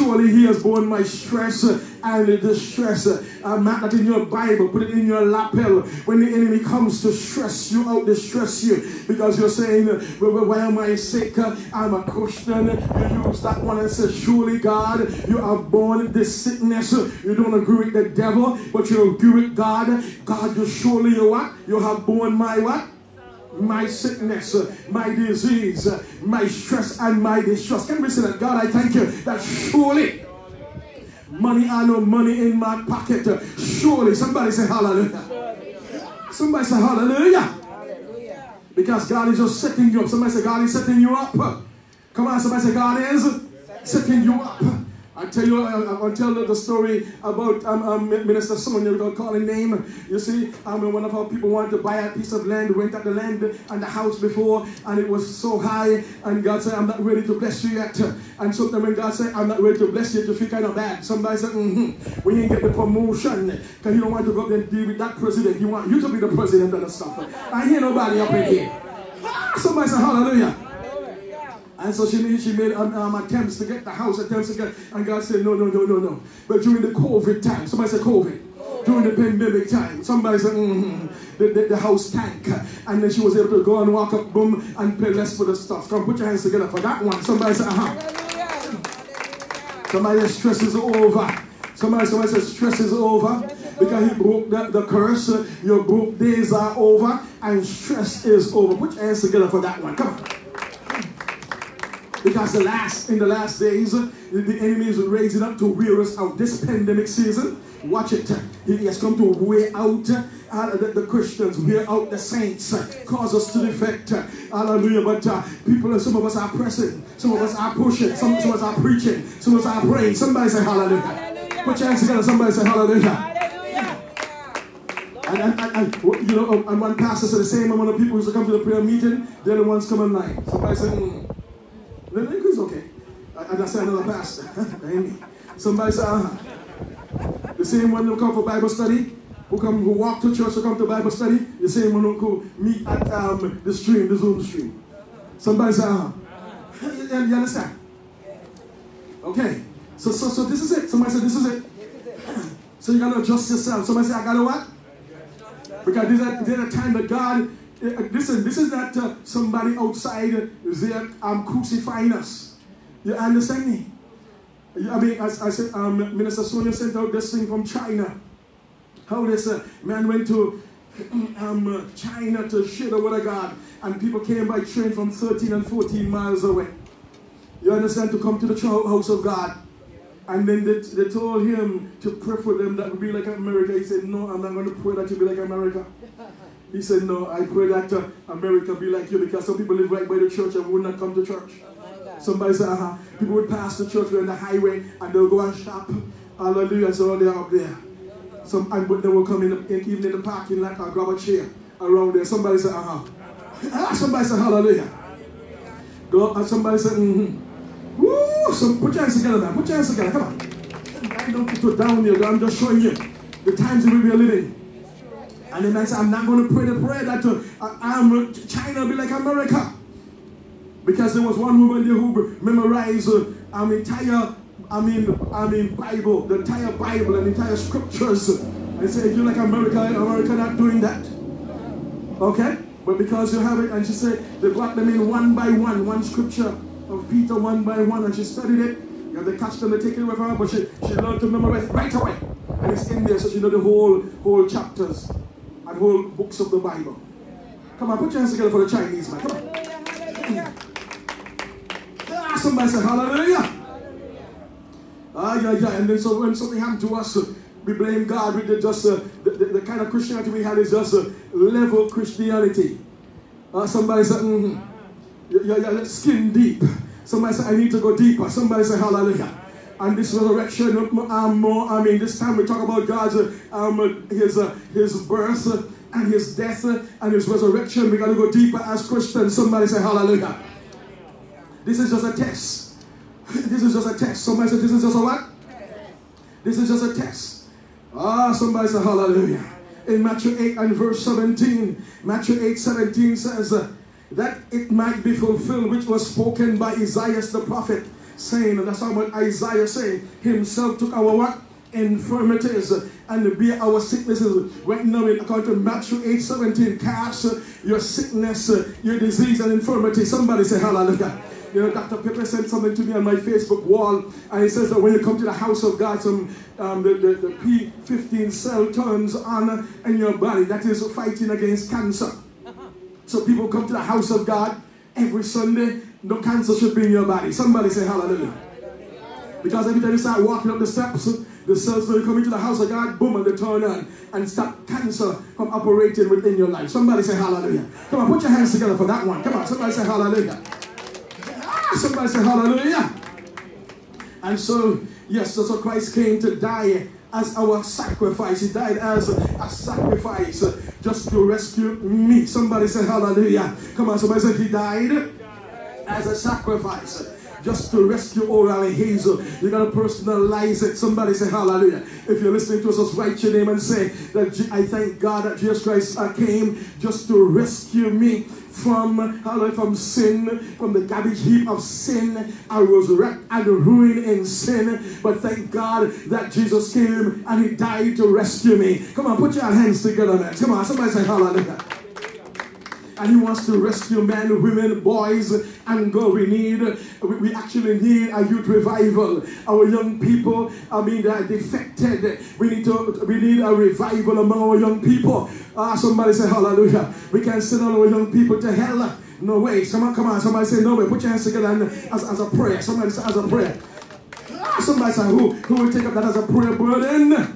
surely he has borne my stress and distress. Uh, mark that in your Bible, put it in your lapel. When the enemy comes to stress you out, distress you, because you're saying, well, why am I sick? I'm a Christian. You use that one and say, surely God, you have borne this sickness. You don't agree with the devil, but you agree with God. God, you surely you what? You have borne my what? My sickness, my disease, my stress and my distress. Can we say that? God, I thank you that surely money, I know money in my pocket. Surely, somebody say hallelujah. Somebody say hallelujah. Because God is just setting you up. Somebody say God is setting you up. Come on, somebody say God is setting you up. I tell you, I'll tell the story about um, um, Minister Sonia without calling name. You see, um, one of our people wanted to buy a piece of land, went at the land and the house before, and it was so high, and God said, I'm not ready to bless you yet. And sometimes when God said, I'm not ready to bless you, you feel kind of bad. Somebody said, mm-hmm, we didn't get the promotion, because you don't want to go up there and deal with that president. You want you to be the president of the stuff. I hear nobody up in here. Somebody said, hallelujah. And so she made, she made um, um, attempts to get the house, attempts to get, and God said, no, no, no, no, no. But during the COVID time, somebody said COVID. During the pandemic time, somebody said, mm-hmm, the, the, the house tank. And then she was able to go and walk up, boom, and pay less for the stuff. Come, put your hands together for that one. Somebody said, uh-huh. Somebody said, stress is over. Somebody, somebody said, stress is over. Because he broke the, the curse. Your broke days are over, and stress is over. Put your hands together for that one. Come on. Because the last, in the last days, the, the enemy is raising up to wear us out. This pandemic season, watch it. He has come to wear out uh, the, the Christians, wear out the saints, uh, cause us to defect. Uh, hallelujah. But uh, people, some of us are pressing, some of us are pushing, some, some of us are preaching, some of us are praying. Somebody say hallelujah. Hallelujah. Put your hands together. Somebody say hallelujah. Hallelujah. And, and, and, and, you know, and one pastor said the same amount of people who come to the prayer meeting, they're the ones coming online. Somebody said, mm. The link is okay. And I said another pastor. Somebody said, uh-huh. The same one who come for Bible study, who come who walk to church to come to Bible study, the same one who meet at um, the stream, the Zoom stream. Somebody said, uh-huh. You, you understand? Okay. So so so this is it. Somebody said this is it. So you gotta adjust yourself. Somebody said, I gotta what? Because there's a, there's a time that God. Listen, this is not uh, somebody outside there um, crucifying us. You understand me? I mean, as I said, um, Minister Sonia sent out this thing from China. How this uh, man went to um, China to share the word of God, and people came by train from thirteen and fourteen miles away. You understand? To come to the house of God. And then they, they told him to pray for them that would be like America. He said, no, I'm not going to pray that you be like America. He said, no, I pray that uh, America be like you, because some people live right by the church and would not come to church. Oh, somebody said, uh-huh. People would pass the church on the highway and they'll go and shop. Hallelujah. So they're up there. Some, and but they will come in, the, in even in the parking lot and grab a chair around there. Somebody said, uh-huh. Somebody said, hallelujah. Go, and somebody said, mm-hmm. Woo! So put your hands together, man. Put your hands together. Come on. I don't put it down here. I'm just showing you the times that we are living. And the man said, I'm not going to pray the prayer that uh, I'm, China be like America. Because there was one woman there who memorized uh, um, entire, I mean, I mean, Bible, the entire Bible and entire scriptures. And said, if you're like America, America not doing that. Okay? But because you have it, and she said, they brought them in one by one, one scripture of Peter one by one, and she studied it. You have to catch them, they take it away from her, but she, she learned to memorize it right away. And it's in there, so she know the whole, whole chapters and whole books of the Bible. Come on, put your hands together for the Chinese, man. Come on. Ah, somebody say hallelujah. Ah, yeah, yeah. And then so when something happened to us, uh, we blame God with the just uh, the, the, the kind of Christianity we had is just uh, level Christianity. Uh, somebody said, mm-hmm. Yeah, yeah, yeah, skin deep. Somebody said, I need to go deeper. Somebody said, hallelujah. And this resurrection, um, more, I mean, this time we talk about God's, uh, um, his, uh, his birth uh, and his death uh, and his resurrection. We got to go deeper as Christians. Somebody say, hallelujah. This is just a test. This is just a test. Somebody said, this is just a what? This is just a test. Ah, somebody say, hallelujah. In Matthew eight and verse seventeen, Matthew eight seventeen says, uh, that it might be fulfilled which was spoken by Isaiah the prophet, saying, and that's what Isaiah saying, himself took our what? Infirmities and bear our sicknesses. Right now, according to Matthew eight seventeen, cast your sickness, your disease and infirmity. Somebody say hallelujah. You know, Doctor Pepper sent something to me on my Facebook wall, and he says that when you come to the house of God, some um, the, the, the P fifteen cell turns on in your body. That is fighting against cancer. So people come to the house of God every Sunday. No cancer should be in your body. Somebody say hallelujah. Because every time you start walking up the steps, the cells will come into the house of God, boom, and they turn on and stop cancer from operating within your life. Somebody say hallelujah. Come on, put your hands together for that one. Come on, somebody say hallelujah. Somebody say hallelujah. And so, yes, so Christ came to die as our sacrifice. He died as a sacrifice just to rescue me. Somebody say hallelujah. Come on, somebody say he died as a sacrifice just to rescue Oral and Hazel. You gotta personalize it. Somebody say hallelujah. If you're listening to us, just write your name and say that I thank God that Jesus Christ came just to rescue me from hallelujah, from sin, from the garbage heap of sin. I was wrecked and ruined in sin, but thank God that Jesus came and he died to rescue me. Come on, put your hands together, man. Come on, somebody say hallelujah. And he wants to rescue men, women, boys, and girls. We need, we actually need a youth revival. Our young people, I mean, they're defected. We need to, we need a revival among our young people. Ah, somebody say hallelujah. We can't send all our young people to hell. No way. Come on, come on. Somebody say no way. Put your hands together and, as, as a prayer. Somebody say as a prayer. Ah, somebody say who? Who will take up that as a prayer burden?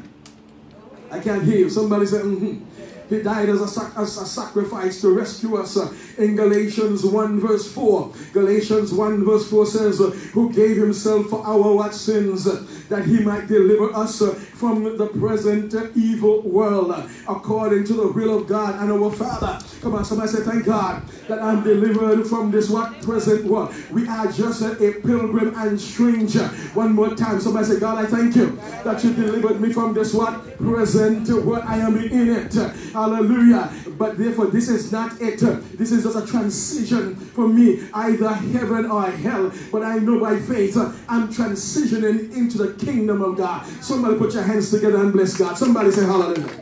I can't hear you. Somebody say mm-hmm. He died as a, sac as a sacrifice to rescue us. Uh, in Galatians one verse four. Galatians one verse four says, uh, who gave himself for our what sins, uh, that he might deliver us uh, from the present uh, evil world, uh, according to the will of God and our Father. Come on, somebody say, thank God that I'm delivered from this what present world. We are just uh, a pilgrim and stranger. One more time, somebody say, God, I thank you that you delivered me from this what present world. I am in it. Hallelujah. But therefore, this is not it. This is just a transition for me, either heaven or hell. But I know by faith, I'm transitioning into the kingdom of God. Somebody put your hands together and bless God. Somebody say hallelujah.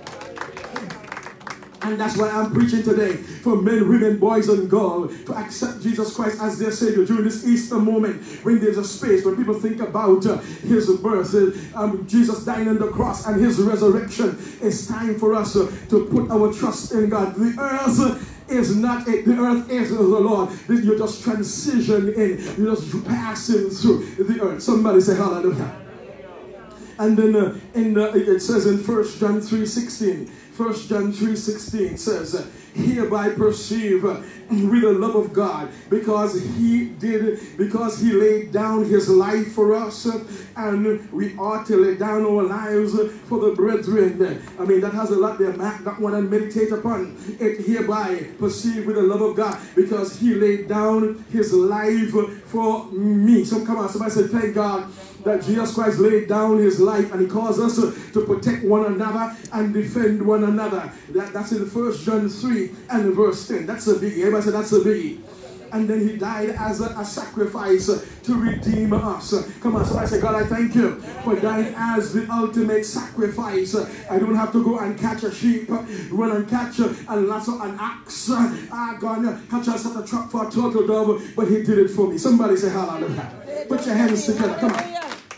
And that's why I'm preaching today for men, women, boys, and girls to accept Jesus Christ as their Savior during this Easter moment, when there's a space when people think about uh, his birth, uh, um, Jesus dying on the cross and his resurrection. It's time for us uh, to put our trust in God. The earth is not it. The earth is the Lord. You're just transitioning in. You're just passing through the earth. Somebody say hallelujah. And then uh, in the, it says in First John three sixteen. First John three sixteen says, hereby perceive uh, with the love of God, because he did, because he laid down his life for us, uh, and we ought to lay down our lives uh, for the brethren. I mean, that has a lot there, Mac, that one and meditate upon it. Hereby perceive with the love of God, because he laid down his life for me. So come on, somebody say, thank God that Jesus Christ laid down his life, and he calls us uh, to protect one another and defend one another. That, that's in First John three and verse ten. That's a biggie. Everybody say that's a biggie. And then he died as a, a sacrifice uh, to redeem us. Uh, come on, somebody say, God, I thank you for dying as the ultimate sacrifice. Uh, I don't have to go and catch a sheep, uh, run and catch uh, a lasso, an axe. Uh, ah, God, uh, catch us at the truck for a turtle dove, but he did it for me. Somebody say hallelujah. Put your hands together. Come on.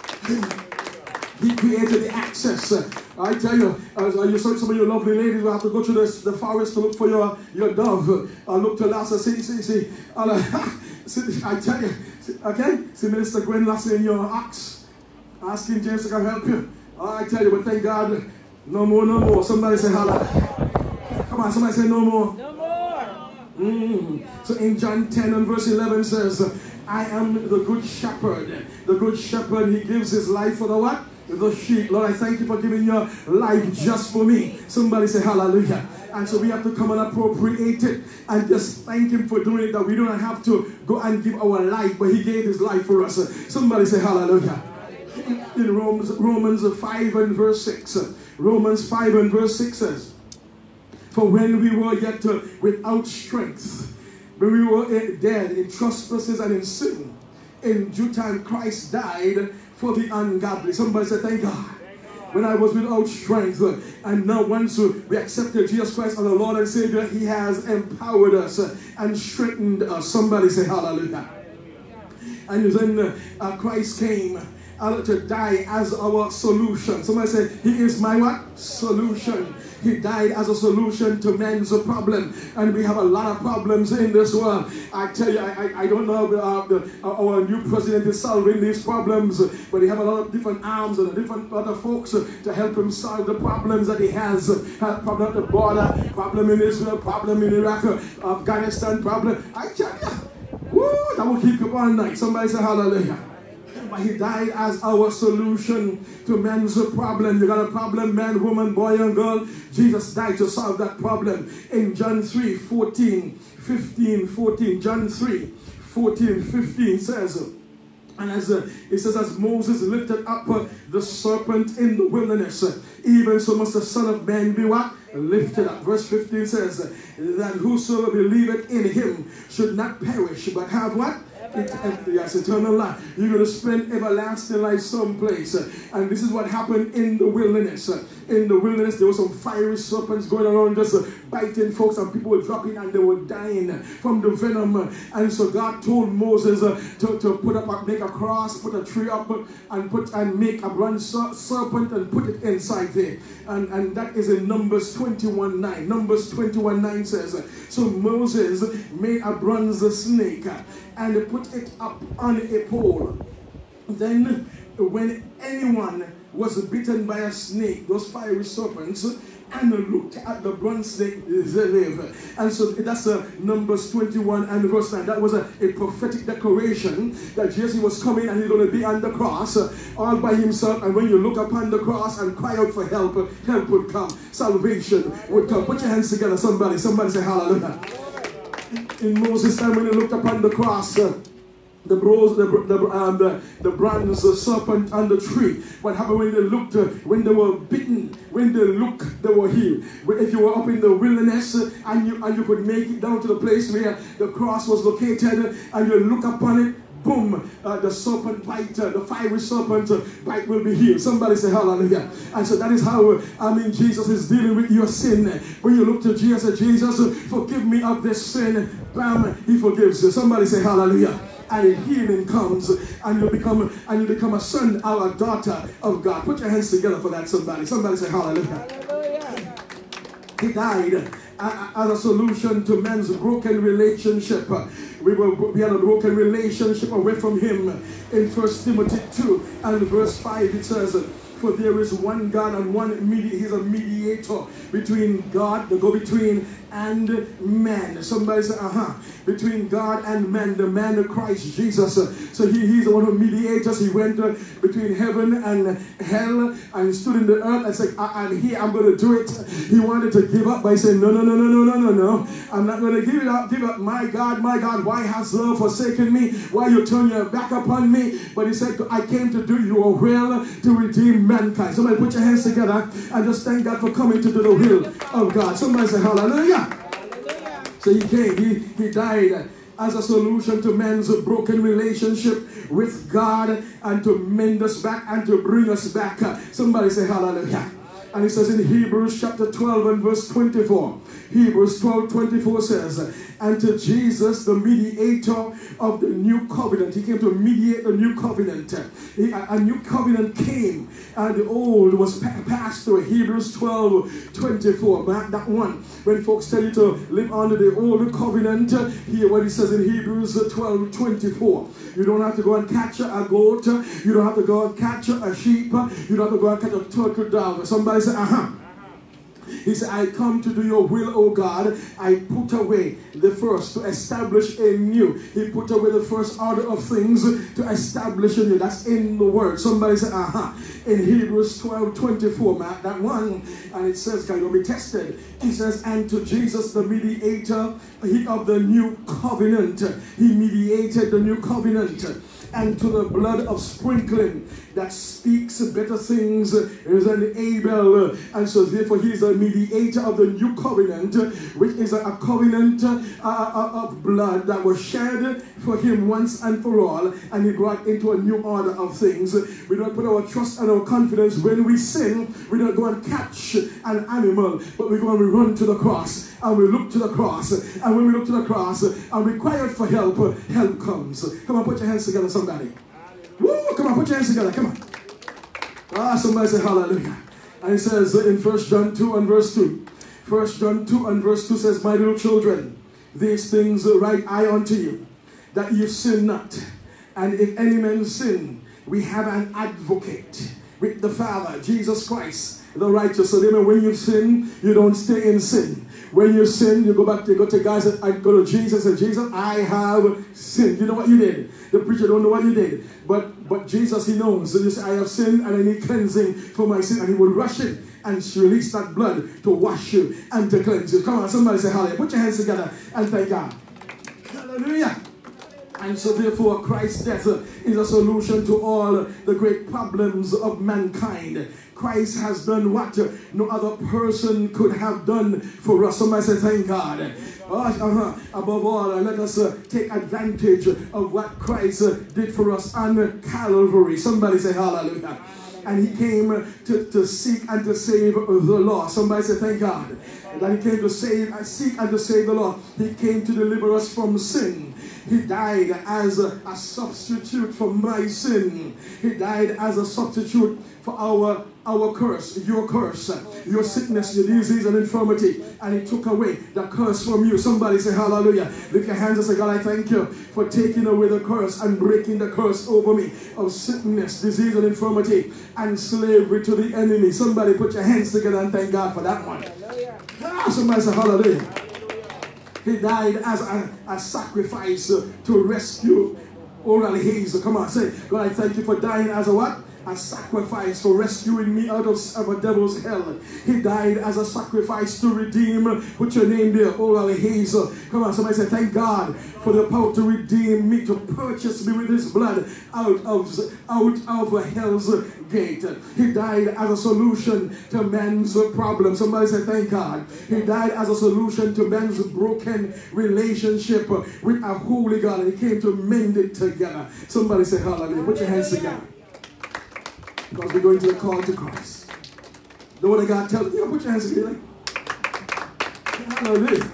He created the access. Uh, I tell you, uh, you saw some of you lovely ladies will have to go to the, the forest to look for your, your dove. Uh, look to Lassa. See, see, see. Uh, see. I tell you. See, okay? See Minister Gwen Lassie in your ox. Asking James to come help you. Uh, I tell you, but thank God, no more, no more. Somebody say hallelujah. Come on, somebody say no more. No more. Mm. So in John ten and verse eleven says, I am the good shepherd. The good shepherd, he gives his life for the what? The sheep. Lord, I thank you for giving your life just for me. Somebody say hallelujah. And so we have to come and appropriate it and just thank him for doing it, that we don't have to go and give our life, but he gave his life for us. Somebody say hallelujah. In Romans, Romans five and verse six. Romans five and verse six says, for when we were yet uh, without strength, when we were dead in trespasses and in sin, in due time Christ died for the ungodly. Somebody say, thank God. When I was without strength, uh, and now once uh, we accepted Jesus Christ as the Lord and Savior, He has empowered us uh, and strengthened us. Somebody say hallelujah. And then uh, uh, Christ came uh, to die as our solution. Somebody say, He is my what? Solution. He died as a solution to man's problem. And we have a lot of problems in this world. I tell you, I, I, I don't know uh, the, uh, our new president is solving these problems, but he have a lot of different arms and different other folks uh, to help him solve the problems that he has. Uh, problem at the border, problem in Israel, problem in Iraq, uh, Afghanistan, problem. I tell you, woo, that will keep you all night. Somebody say hallelujah. But He died as our solution to man's problem. You got a problem, man, woman, boy, and girl. Jesus died to solve that problem. In John three, fourteen, fifteen, fourteen, John three, fourteen, fifteen says, and as uh, it says, as Moses lifted up uh, the serpent in the wilderness, uh, even so must the Son of Man be what? Lifted up. Verse fifteen says, uh, that whosoever believeth in Him should not perish, but have what? It, yes, eternal life. You're going to spend everlasting life someplace. Uh, and this is what happened in the wilderness. Uh, in the wilderness, there were some fiery serpents going around just uh, biting folks, and people were dropping and they were dying from the venom. Uh, and so God told Moses uh, to, to put up, a, make a cross, put a tree up, uh, and put and make a bronze ser serpent and put it inside there. And, and that is in Numbers twenty-one nine. Numbers twenty-one nine says, uh, so Moses made a bronze snake uh, and put it up on a pole. Then when anyone was bitten by a snake, those fiery serpents, and looked at the bronze snake, they live. And so that's uh, Numbers twenty-one and verse nine. That was a, a prophetic declaration that Jesus was coming and He's going to be on the cross uh, all by Himself. And when you look upon the cross and cry out for help, uh, help would come. Salvation would come. Put your hands together, somebody. Somebody say hallelujah. In Moses' time, when He looked upon the cross, uh, the bronze, the the, um, the the bronze the serpent on the tree. What happened when they looked? Uh, when they were bitten, when they looked, they were healed. But if you were up in the wilderness uh, and you and you could make it down to the place where the cross was located, uh, and you look upon it, boom, uh, the serpent bite, uh, the fiery serpent uh, bite will be healed. Somebody say hallelujah. And so that is how, uh, I mean, Jesus is dealing with your sin. When you look to Jesus, uh, Jesus, uh, forgive me of this sin, bam, He forgives you. Somebody say hallelujah. And healing comes, and you become and you become a son or a daughter of God. Put your hands together for that, somebody. Somebody say hallelujah. Hallelujah. He died as a solution to man's broken relationship. We were we had a broken relationship away from Him. In First Timothy two and verse five, it says, for there is one God and one mediator. He's a mediator between God, the go-between, and man. Somebody say, uh-huh. Between God and man, the man of Christ Jesus. So he, He's the one who mediates us. He went uh, between heaven and hell and stood in the earth and said, I, I'm here, I'm going to do it. He wanted to give up by saying, no, no, no, no, no, no, no, no. I'm not going to give it up, give up. My God, my God, why has thou forsaken me? Why you turn your back upon me? But He said, I came to do your will, to redeem mankind. Somebody put your hands together and just thank God for coming to do the will of God. Somebody say hallelujah. Hallelujah. So He came, he, he died as a solution to man's broken relationship with God and to mend us back and to bring us back. Somebody say hallelujah. And it says in Hebrews chapter twelve and verse twenty-four, Hebrews twelve twenty-four says, and to Jesus, the mediator of the new covenant. He came to mediate the new covenant. He, a, a new covenant came, and the old was pa passed through. Hebrews twelve twenty-four. That, that one. When folks tell you to live under the old covenant, hear what it says in Hebrews twelve twenty-four. You don't have to go and catch a goat. You don't have to go and catch a sheep. You don't have to go and catch a turtle dove. Somebody say, uh-huh. He said, I come to do your will, O God. I put away the first to establish a new. He put away the first order of things to establish a new. That's in the word. Somebody said, uh-huh. In Hebrews twelve twenty-four, Matt, that one, and it says, can you be tested? He says, and to Jesus, the mediator of the new covenant. He mediated the new covenant. and to the blood of sprinkling that speaks better things than Abel. And so therefore he is a mediator of the new covenant, which is a covenant of blood that was shed for him once and for all, and he brought into a new order of things. We don't put our trust and our confidence when we sin. We don't go and catch an animal, but we go and we run to the cross, and we look to the cross, and when we look to the cross and we cry out for help, help comes. Come on, put your hands together, somebody. Woo! Come on, put your hands together, come on. Ah, somebody say hallelujah. And it says in First John two and verse two, First John two and verse two says, my little children, these things write I unto you, that you sin not. And if any man sin, we have an advocate with the Father, Jesus Christ, the righteous. So then when you sin, you don't stay in sin. When you sin, you go back, you go to God, and I go to Jesus, and Jesus, I have sinned. You know what you did? The preacher don't know what you did. But but Jesus, he knows. So you say, I have sinned, and I need cleansing for my sin. And he will rush it and release that blood to wash you and to cleanse you. Come on, somebody say hallelujah. Put your hands together and thank God. Hallelujah. And so therefore Christ's death is a solution to all the great problems of mankind. Christ has done what no other person could have done for us. Somebody say thank God. Oh, uh-huh. Above all, uh, let us uh, take advantage of what Christ uh, did for us on Calvary. Somebody say hallelujah. And he came to, to seek and to save the lost. Somebody say thank God. That he came to save, seek and to save the lost. He came to deliver us from sin. He died as a, a substitute for my sin. He died as a substitute for our, our curse, your curse, your sickness, your disease and infirmity. And he took away the curse from you. Somebody say hallelujah. Lift your hands and say, God, I thank you for taking away the curse and breaking the curse over me of sickness, disease and infirmity and slavery to the enemy. Somebody put your hands together and thank God for that one. Ah, somebody say hallelujah. He died as a, a sacrifice uh, to rescue Oral Hazel. Come on, say, God, I thank you for dying as a what? A sacrifice for rescuing me out of, of a devil's hell. He died as a sacrifice to redeem. Put your name there, Oral Hazel. Come on, somebody say, thank God for the power to redeem me, to purchase me with his blood out of, out of hell's gate. He died as a solution to man's problem. Somebody say, thank God. He died as a solution to man's broken relationship with a holy God. And he came to mend it together. Somebody say, hallelujah. Put your hands together. Because we're going to the call to Christ. The word of God tells you, put your hands together. Hallelujah.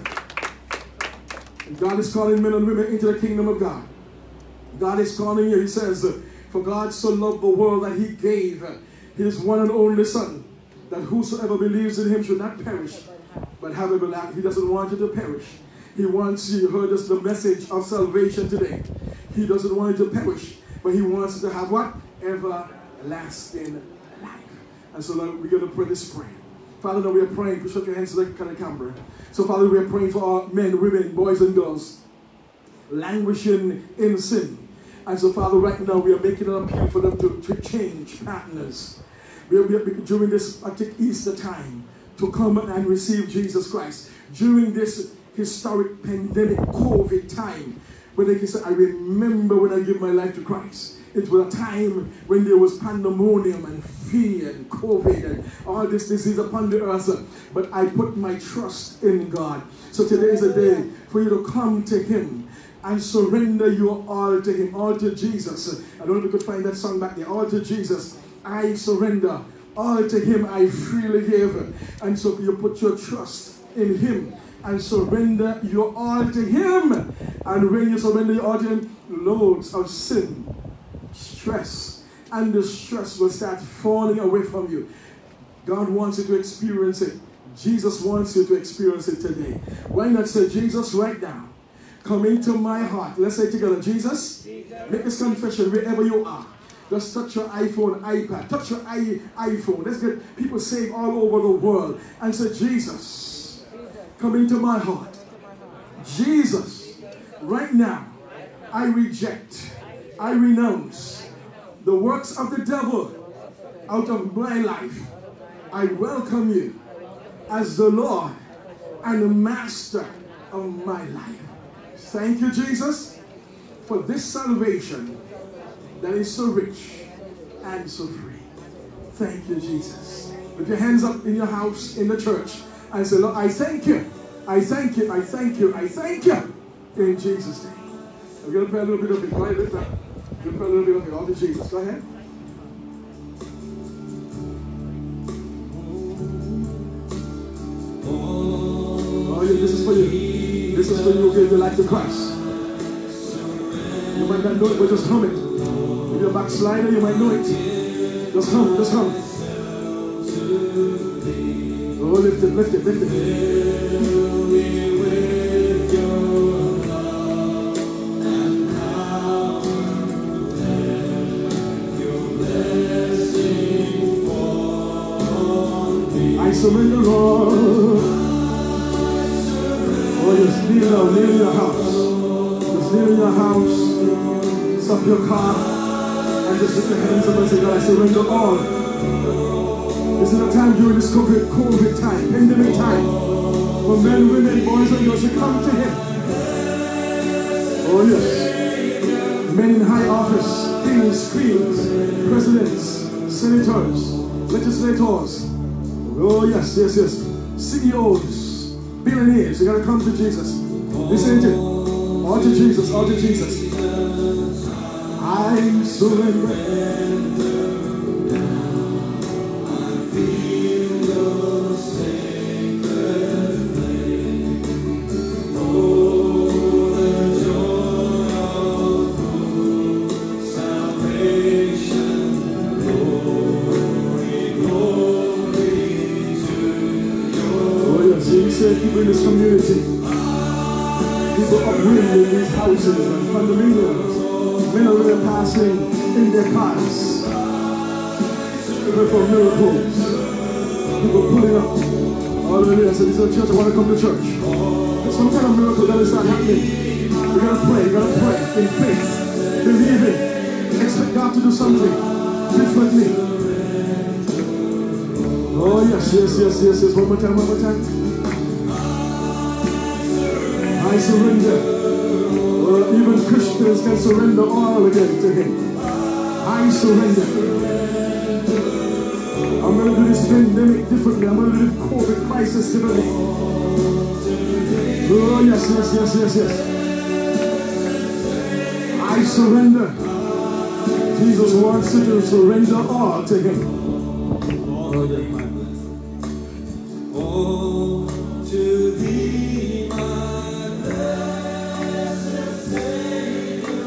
And God is calling men and women into the kingdom of God. God is calling you. He says, for God so loved the world that he gave his one and only Son, that whosoever believes in him should not perish, but have everlasting. He doesn't want you to perish. He wants you, you heard us the message of salvation today. He doesn't want you to perish, but he wants you to have what? Everlasting life. And so Lord, we're going to pray this prayer. Father, now we are praying. Push up your hands to the kind of camera. So Father, we are praying for our men, women, boys and girls languishing in sin. And so Father, right now we are making an appeal for them to, to change partners. We are, we are during this Easter time to come and receive Jesus Christ. During this historic pandemic COVID time, where they can say, I remember when I gave my life to Christ. It was a time when there was pandemonium and fear and COVID and all this disease upon the earth. But I put my trust in God. So today is a day for you to come to him and surrender your all to him, all to Jesus. I don't know if you could find that song back there. All to Jesus, I surrender. All to him I freely give. And so you put your trust in him and surrender your all to him. And when you surrender your all to him, loads of sin, stress, and the stress will start falling away from you. God wants you to experience it. Jesus wants you to experience it today. Why not say, Jesus, right now, come into my heart. Let's say together, Jesus, Jesus. Make this confession wherever you are. Just touch your iPhone, iPad, touch your i iPhone. Let's get people saved all over the world. And say, Jesus, come into my heart. Jesus, right now, I reject, I renounce the works of the devil out of my life. I welcome you as the Lord and the Master of my life. Thank you, Jesus, for this salvation that is so rich and so free. Thank you, Jesus. Put your hands up in your house, in the church, and say, Lord, I thank you. I thank you. I thank you. I thank you. In Jesus' name. I'm going to pray a little bit of it. Go ahead, lift up. I'm going to pray a little bit of it. All to Jesus. Go ahead. Oh, yeah, this is for you. This is for you who gave your life to Christ. You might not know it, but just hum it. If you're a backslider, you might know it. Just hum, just hum. Oh, lift it, lift it, lift it. I surrender, Lord. Oh, just kneel down, kneel in your house. Just kneel in your house. Stop your car. And just lift your hands up and say, God, I surrender all. This is a time during this COVID, COVID time, pandemic time, for men, women, boys, and girls to come to Him. Oh, yes. Men in high office, kings, queens, presidents, senators, legislators. Oh, yes, yes, yes. C E Os, billionaires, you gotta come to Jesus. Listen to it. All to Jesus, all to Jesus. I surrender. People in this community, people upwind in these houses and condominiums, men are really passing in their cars, people for miracles, people pulling up. Hallelujah. So this is a church, I want to come to church. There's some kind of miracle that is not happening. We gotta pray, we gotta pray in faith, believing, expect God to do something differently. Oh yes, yes, yes, yes, yes. One more time, one more time. I surrender. Well, even Christians can surrender all again to Him. I surrender. I'm going to do this pandemic differently. I'm going to do the COVID crisis differently. Oh, yes, yes, yes, yes, yes. I surrender. Jesus wants you to surrender all to Him. Oh, yeah. Oh, to Thee, my blessed Savior,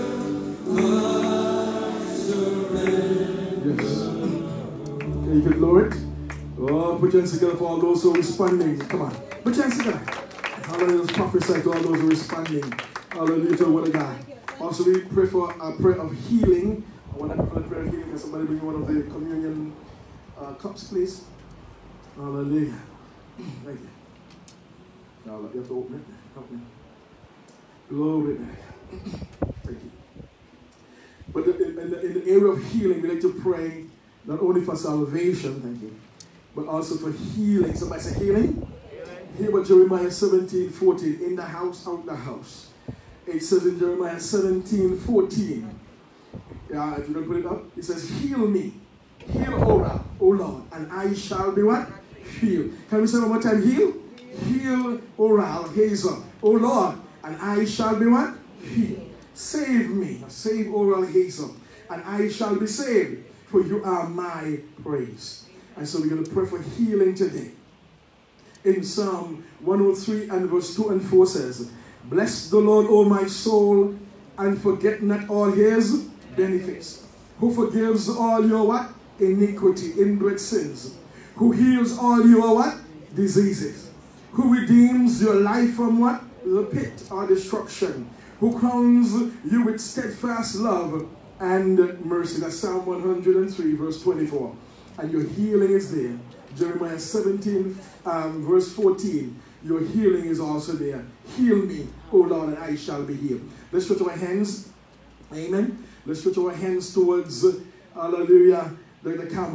I surrender. Yes. Okay, you can lower it. Oh, put your hands together for all those who are responding. Come on. Put your hands together. Hallelujah. Let's prophesy to all those who are responding. Hallelujah to the word of God. Also, we pray for a prayer of healing. I want to pray for a prayer of healing. Can somebody bring one of the communion uh, cups, please? Hallelujah. Thank you. Now, you have to open it. Help me. Glory. Thank you. But the, in, the, in the area of healing, we like to pray not only for salvation, thank you, but also for healing. Somebody say healing? Healing. Hear what Jeremiah seventeen fourteen, in the house, out the house. It says in Jeremiah seventeen fourteen, yeah, if you don't put it up, it says, heal me, heal Ora, O Lord, and I shall be what? Healed. Can we say one more time, heal? Heal Oral, Hazell, O Lord, and I shall be what? Healed. Save me, save Oral Hazell, and I shall be saved, for you are my praise. And so we're going to pray for healing today. In Psalm one oh three and verse two and four says, bless the Lord, O my soul, and forget not all His benefits. Who forgives all your what? Iniquity, inbred sins. Who heals all your what? Diseases. Who redeems your life from what? The pit or destruction. Who crowns you with steadfast love and mercy. That's Psalm one hundred three verse twenty-four. And your healing is there. Jeremiah seventeen um, verse fourteen. Your healing is also there. Heal me, O Lord, and I shall be healed. Let's stretch our hands. Amen. Let's stretch our hands towards, uh, hallelujah, the, the camera.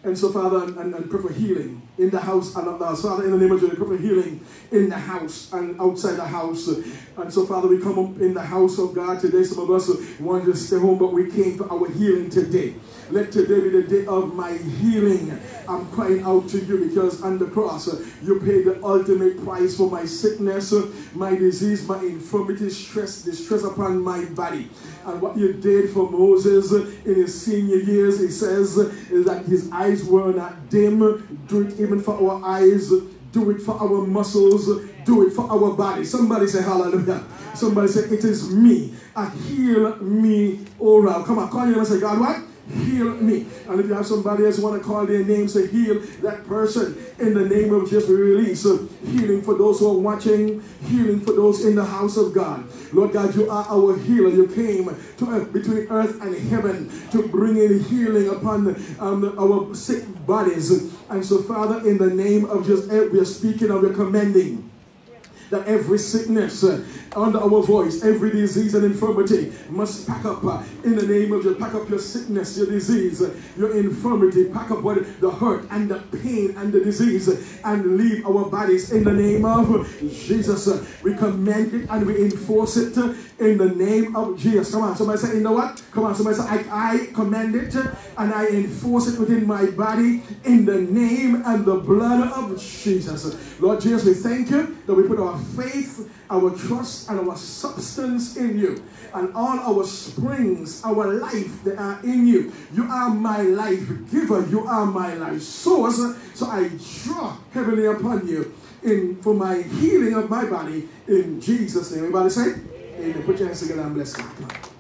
And so, Father, and, and, and pray for healing in the house and out the house. Father, in the name of Jesus, pray for healing in the house and outside the house. And so, Father, we come up in the house of God today. Some of us wanted to stay home, but we came for our healing today. Let today be the day of my healing. I'm crying out to you because on the cross, you paid the ultimate price for my sickness, my disease, my infirmity, stress, distress upon my body. And what you did for Moses in his senior years, he says, is that his eyes were not dim. Do it even for our eyes. Do it for our muscles. Do it for our body. Somebody say hallelujah. Somebody say, it is me. I heal me oral. Come on, call you and say, God, what? Heal me. And if you have somebody else who want to call their name, say heal that person. In the name of Jesus, we release uh, healing for those who are watching, healing for those in the house of God. Lord God, you are our healer. You came to earth, between earth and heaven, to bring in healing upon um, our sick bodies. And so, Father, in the name of Jesus, we are speaking and we're commending that every sickness uh, under our voice, every disease and infirmity must pack up uh, in the name of Jesus. Pack up your sickness, your disease, uh, your infirmity. Pack up what the hurt and the pain and the disease uh, and leave our bodies in the name of Jesus. Uh, we command it and we enforce it uh, in the name of Jesus. Come on, somebody say, you know what? Come on, somebody say, I, I command it uh, and I enforce it within my body in the name and the blood of Jesus. Lord Jesus, we thank you that we put our faith, our trust, and our substance in you. And all our springs, our life, they are in you. You are my life giver. You are my life source. So I draw heavily upon you in for my healing of my body in Jesus' name. Everybody say, amen. Put your hands together and bless God.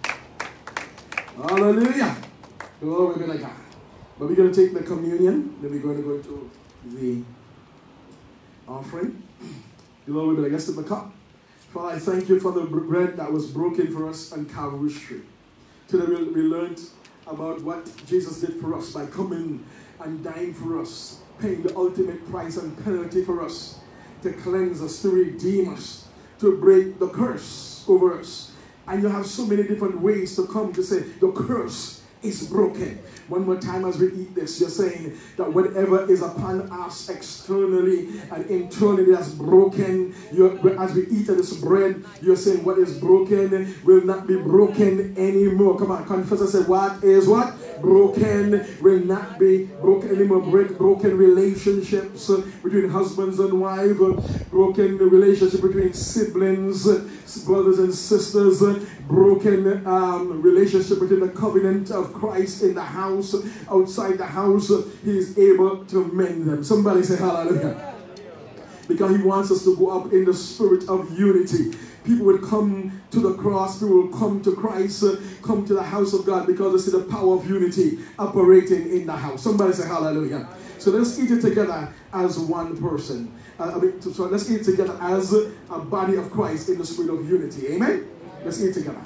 Hallelujah. Glory be to God. But we're going to take the communion. Then we're going to go to the offering. Glory be to God. Let's take the cup. Father, I thank you for the bread that was broken for us on Calvary Street. Today we, we learned about what Jesus did for us by coming and dying for us, paying the ultimate price and penalty for us, to cleanse us, to redeem us, to break the curse over us. And you have so many different ways to come to say the curse is broken. One more time as we eat this, you're saying that whatever is upon us externally and internally that's broken, you're, as we eat this bread, you're saying what is broken will not be broken anymore. Come on, confess and say, what is what? Broken will not be broken anymore. Break broken relationships between husbands and wives, broken relationship between siblings, brothers and sisters, broken um, relationship between the covenant of Christ in the house, outside the house. He is able to mend them. Somebody say hallelujah. Because he wants us to go up in the spirit of unity. People will come to the cross, people will come to Christ, uh, come to the house of God because they see the power of unity operating in the house. Somebody say hallelujah. So let's eat it together as one person. Uh, I mean, so let's eat together as a body of Christ in the spirit of unity. Amen? Let's eat together.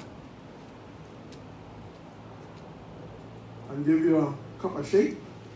And give you a cup of shake.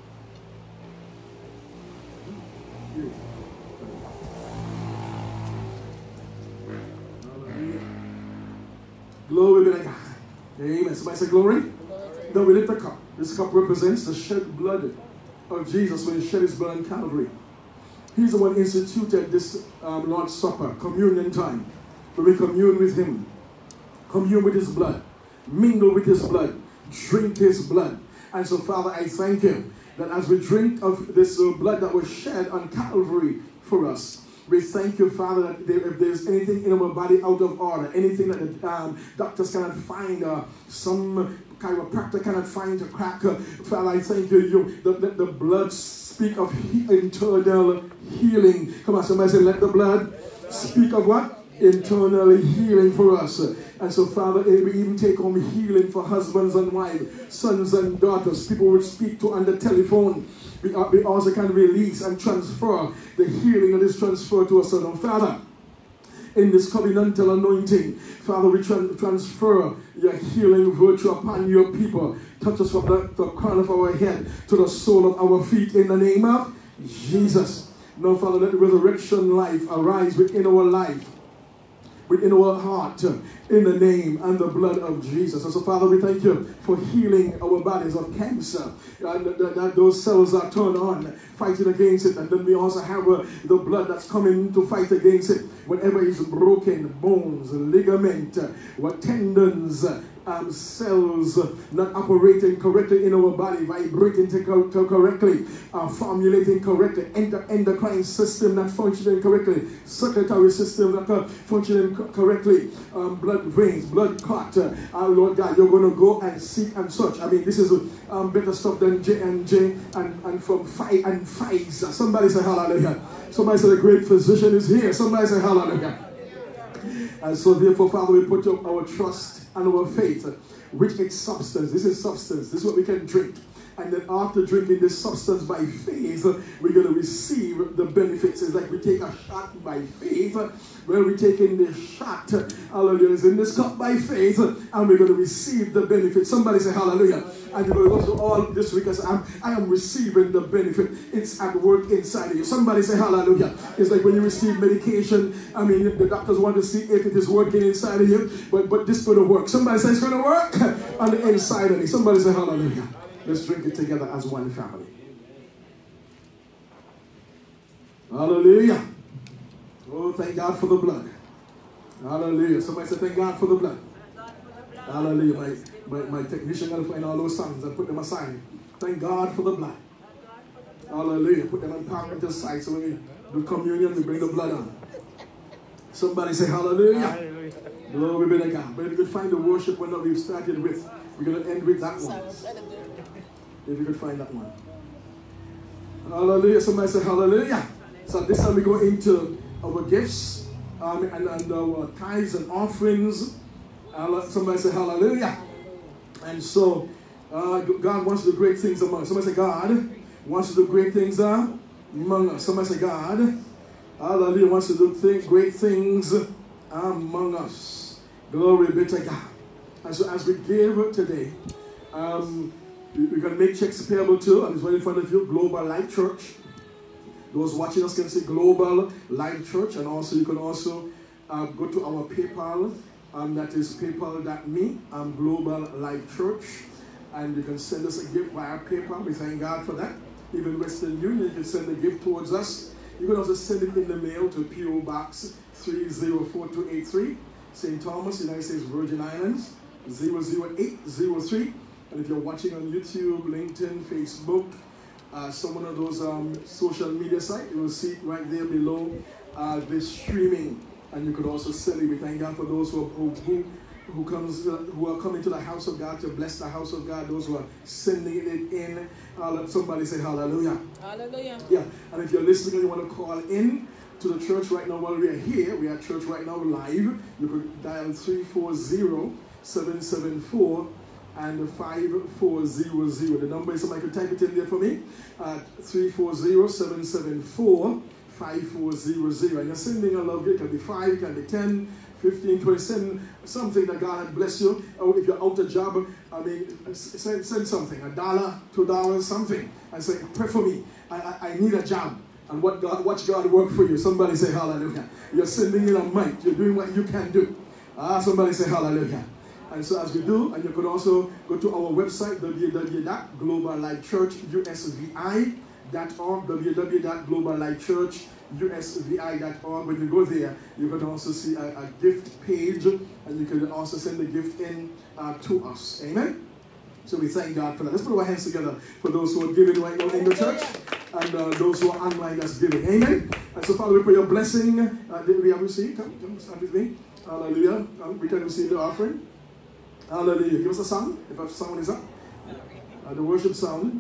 Glory be to God. Amen. Somebody say glory. glory. Then we lift the cup. This cup represents the shed blood of Jesus when he shed his blood on Calvary. He's the one who instituted this um, Lord's Supper, communion time, where we commune with him, commune with his blood, mingle with his blood, drink his blood. And so, Father, I thank you that as we drink of this uh, blood that was shed on Calvary for us, we thank you, Father, that there, if there's anything in our body out of order, anything that the um, doctors cannot find, or uh, some chiropractor cannot find to crack, uh, Father, I thank you, you the, the, the blood speak of he internal healing. Come on, somebody say, let the blood speak of what? Internal healing for us. And so, Father, we even take on healing for husbands and wives, sons and daughters, people would speak to on the telephone. We, are, we also can release and transfer the healing that is transferred to us. So now, Father, in this covenantal anointing, Father, we tra transfer your healing virtue upon your people. Touch us from the, the crown of our head to the sole of our feet in the name of Jesus. Now, Father, let the resurrection life arise within our life. within our heart, in the name and the blood of Jesus. And so, Father, we thank you for healing our bodies of cancer. And that, that those cells are turned on, fighting against it. And then we also have uh, the blood that's coming to fight against it. Whatever is broken, bones, ligament, uh, what tendons, uh, Um, cells uh, not operating correctly in our body, vibrating to co to correctly, uh, formulating correctly, endo endocrine system not functioning correctly, circulatory system not uh, functioning co correctly, um, blood veins, blood clot. Uh, uh, Lord God, you're going to go and seek and such. I mean, this is um, better stuff than J and J and, and from Pfizer and Pfizer. Somebody say hallelujah. Somebody say the great physician is here. Somebody say hallelujah. And so therefore, Father, we put up our trust and our faith, which is substance. This is substance. This is what we can drink. And then after drinking this substance by faith, we're going to receive the benefits. It's like we take a shot by faith, where we take in this shot, hallelujah, is in this cup by faith, and we're going to receive the benefit. Somebody say hallelujah. And you're going to go through all this week as I'm, I am receiving the benefit. It's at work inside of you. Somebody say hallelujah. It's like when you receive medication, I mean, the doctors want to see if it is working inside of you, but, but this is going to work. Somebody say it's going to work on the inside of me. Somebody say hallelujah. Let's drink it together as one family. Hallelujah. Oh, thank God for the blood. Hallelujah. Somebody say thank God for the blood. Hallelujah. My, my, my technician got to find all those songs and put them aside. Thank God for the blood. Hallelujah. Put them on park to the side so when we do communion, we bring the blood on. Somebody say hallelujah. Hallelujah. Glory be to God. But if you could find the worship one that we've started with, we're going to end with that one. If you could find that one. Hallelujah. Somebody say hallelujah. So this time we go into our gifts um, and, and our tithes and offerings. Somebody say hallelujah. And so uh, God wants to do great things among us. Somebody say God wants to do great things uh, among us. Somebody say God, hallelujah, wants to do th great things among us. Glory be to God. And so as we give today, um, we're going to make checks payable to, and it's right in front of you, Global Life Church. Those watching us can see Global Life Church, and also you can also uh, go to our PayPal, um, that is paypal dot me, um, Global Life Church, and you can send us a gift via PayPal. We thank God for that. Even Western Union, you can send a gift towards us. You can also send it in the mail to P O Box three zero four two eight three, Saint Thomas, United States Virgin Islands, zero zero eight zero three. And if you're watching on YouTube, LinkedIn, Facebook, uh, some one of those um, social media sites, you will see it right there below uh, this streaming. And you could also send it. We thank God for those who, who, who, who, comes, uh, who are coming to the house of God to bless the house of God, those who are sending it in. Uh, somebody say hallelujah. Hallelujah. Yeah, and if you're listening and you want to call in to the church right now while we are here, we are at church right now live, you could dial three four zero, seven seven four, and five four zero zero. The number is, somebody could type it in there for me, uh, three four zero, seven seven four, five four zero zero. And you're sending a love gift. It can be five, it can be ten, fifteen, twenty. Send something that God had blessed you. Or if you're out of job, I mean, send, send something, a dollar, two dollars, something. And say, pray for me. I, I, I need a job. And what God, watch God work for you. Somebody say hallelujah. You're sending in a mite. You're doing what you can do. Ah, somebody say hallelujah. And so as we do, and you can also go to our website, w w w dot global life church U S V I dot org, w w w dot global life church U S V I dot org. When you go there, you can also see a, a gift page, and you can also send the gift in uh, to us. Amen? So we thank God for that. Let's put our hands together for those who are giving right now in the church, and uh, those who are online that's giving. Amen? And so Father, we pray your blessing. Uh, did we have received? Come, come stand with me. Hallelujah. Um, we can receive the offering. Hallelujah. Give us a sound, if a sound is up. Uh, the worship sound.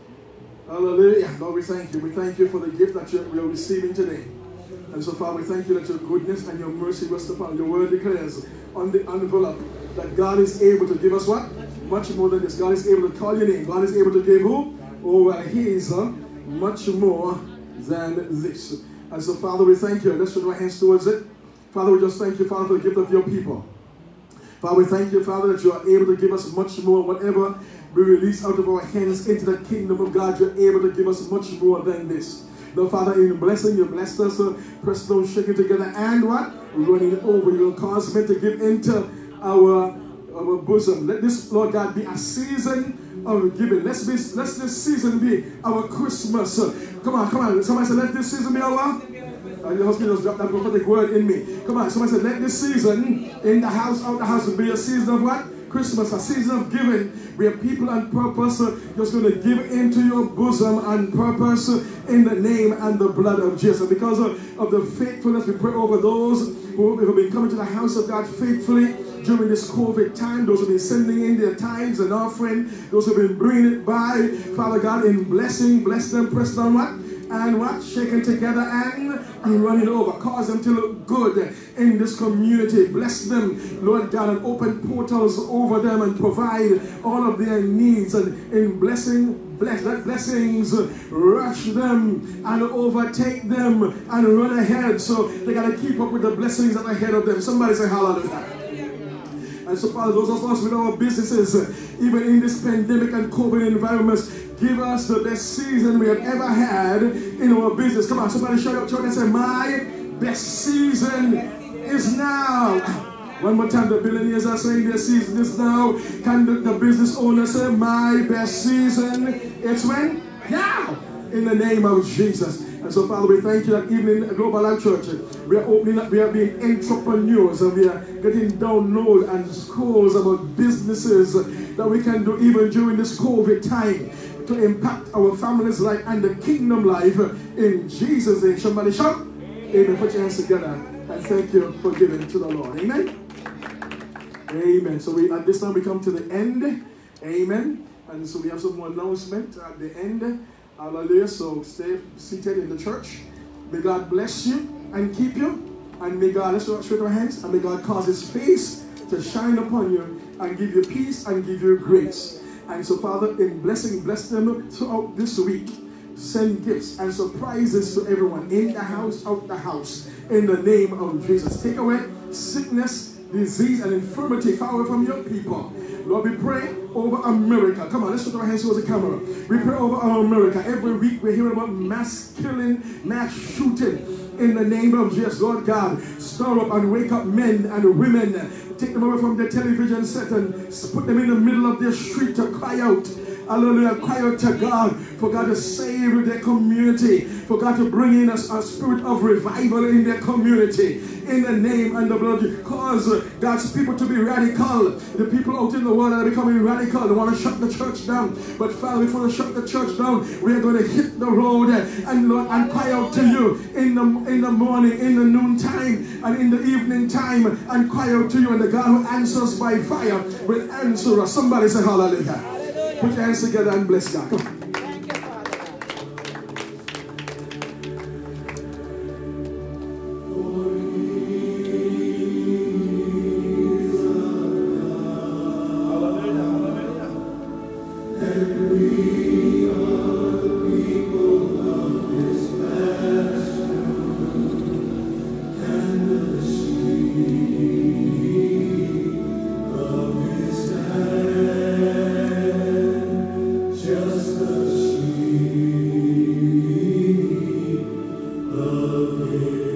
Hallelujah. Lord, we thank you. We thank you for the gift that we are receiving today. And so, Father, we thank you that your goodness and your mercy rest upon. Your word declares on the envelope that God is able to give us what? Much more than this. God is able to call your name. God is able to give who? Oh, well, he is uh, much more than this. And so, Father, we thank you. Let's put our hands towards it. Father, we just thank you, Father, for the gift of your people. Father, we thank you, Father, that you are able to give us much more. Whatever we release out of our hands into the kingdom of God, you're able to give us much more than this. Now, Father, in blessing, you blessed us, uh, press those, shake it together, and what? running over. You will cause men to give into our, our bosom. Let this, Lord God, be a season of giving. Let's be, let's this season be our Christmas. Come on, come on. Somebody say, let this season be our... Uh, the hospital just dropped that prophetic word in me. Come on, somebody said, let this season in the house, out the house, be a season of what? Christmas, a season of giving, where people on purpose uh, just going to give into your bosom on purpose uh, in the name and the blood of Jesus. Because of, of the faithfulness, we pray over those who have been coming to the house of God faithfully during this COVID time, those who have been sending in their tithes and offering, those who have been bringing it by, Father God, in blessing, bless them, press down what? And what? Shaken together and, and running over. Cause them to look good in this community. Bless them, Lord God, and open portals over them and provide all of their needs. And in blessing, bless, let blessings rush them and overtake them and run ahead. So they got to keep up with the blessings that are ahead of them. Somebody say hallelujah. And so, Father, those of us with our businesses, even in this pandemic and COVID environments, give us the best season we have ever had in our business. Come on, somebody shout out to it and say, my best season is now. One more time, the billionaires are saying their season is now. Can the, the business owner say, my best season is when? Now. In the name of Jesus. And so, Father, we thank you that even in Global Life Church, we are opening up, we are being entrepreneurs, and we are getting download and schools about businesses that we can do even during this COVID time to impact our family's life and the kingdom life in Jesus' name. Somebody shout, amen. Put your hands together and thank you for giving to the Lord. Amen. Amen. So we at this time we come to the end. Amen. And so we have some more announcement at the end. Hallelujah. So stay seated in the church. May God bless you and keep you. And may God, let's stretch our hands, and may God cause his face to shine upon you and give you peace and give you grace. And so, Father, in blessing, bless them throughout this week. Send gifts and surprises to everyone in the house, out the house, in the name of Jesus. Take away sickness, disease, and infirmity far away from your people. Lord, we pray over America. Come on, let's put our hands towards the camera. We pray over our America. Every week we're hearing about mass killing, mass shooting. In the name of Jesus, Lord God, stir up and wake up men and women. Take them away from their television set and put them in the middle of their street to cry out. Hallelujah, cry out to God for God to save their community, for God to bring in a, a spirit of revival in their community, in the name and the blood. Cause God's people to be radical. The people out in the world are becoming radical. They want to shut the church down. But Father, before they shut the church down, we are going to hit the road and Lord and cry out to you in the in the morning, in the noon time, and in the evening time, and cry out to you. And the God who answers by fire will answer us. Somebody say hallelujah. Hallelujah. Put your hands together and bless God. Come on. Thank you, Father. Just the sheep of his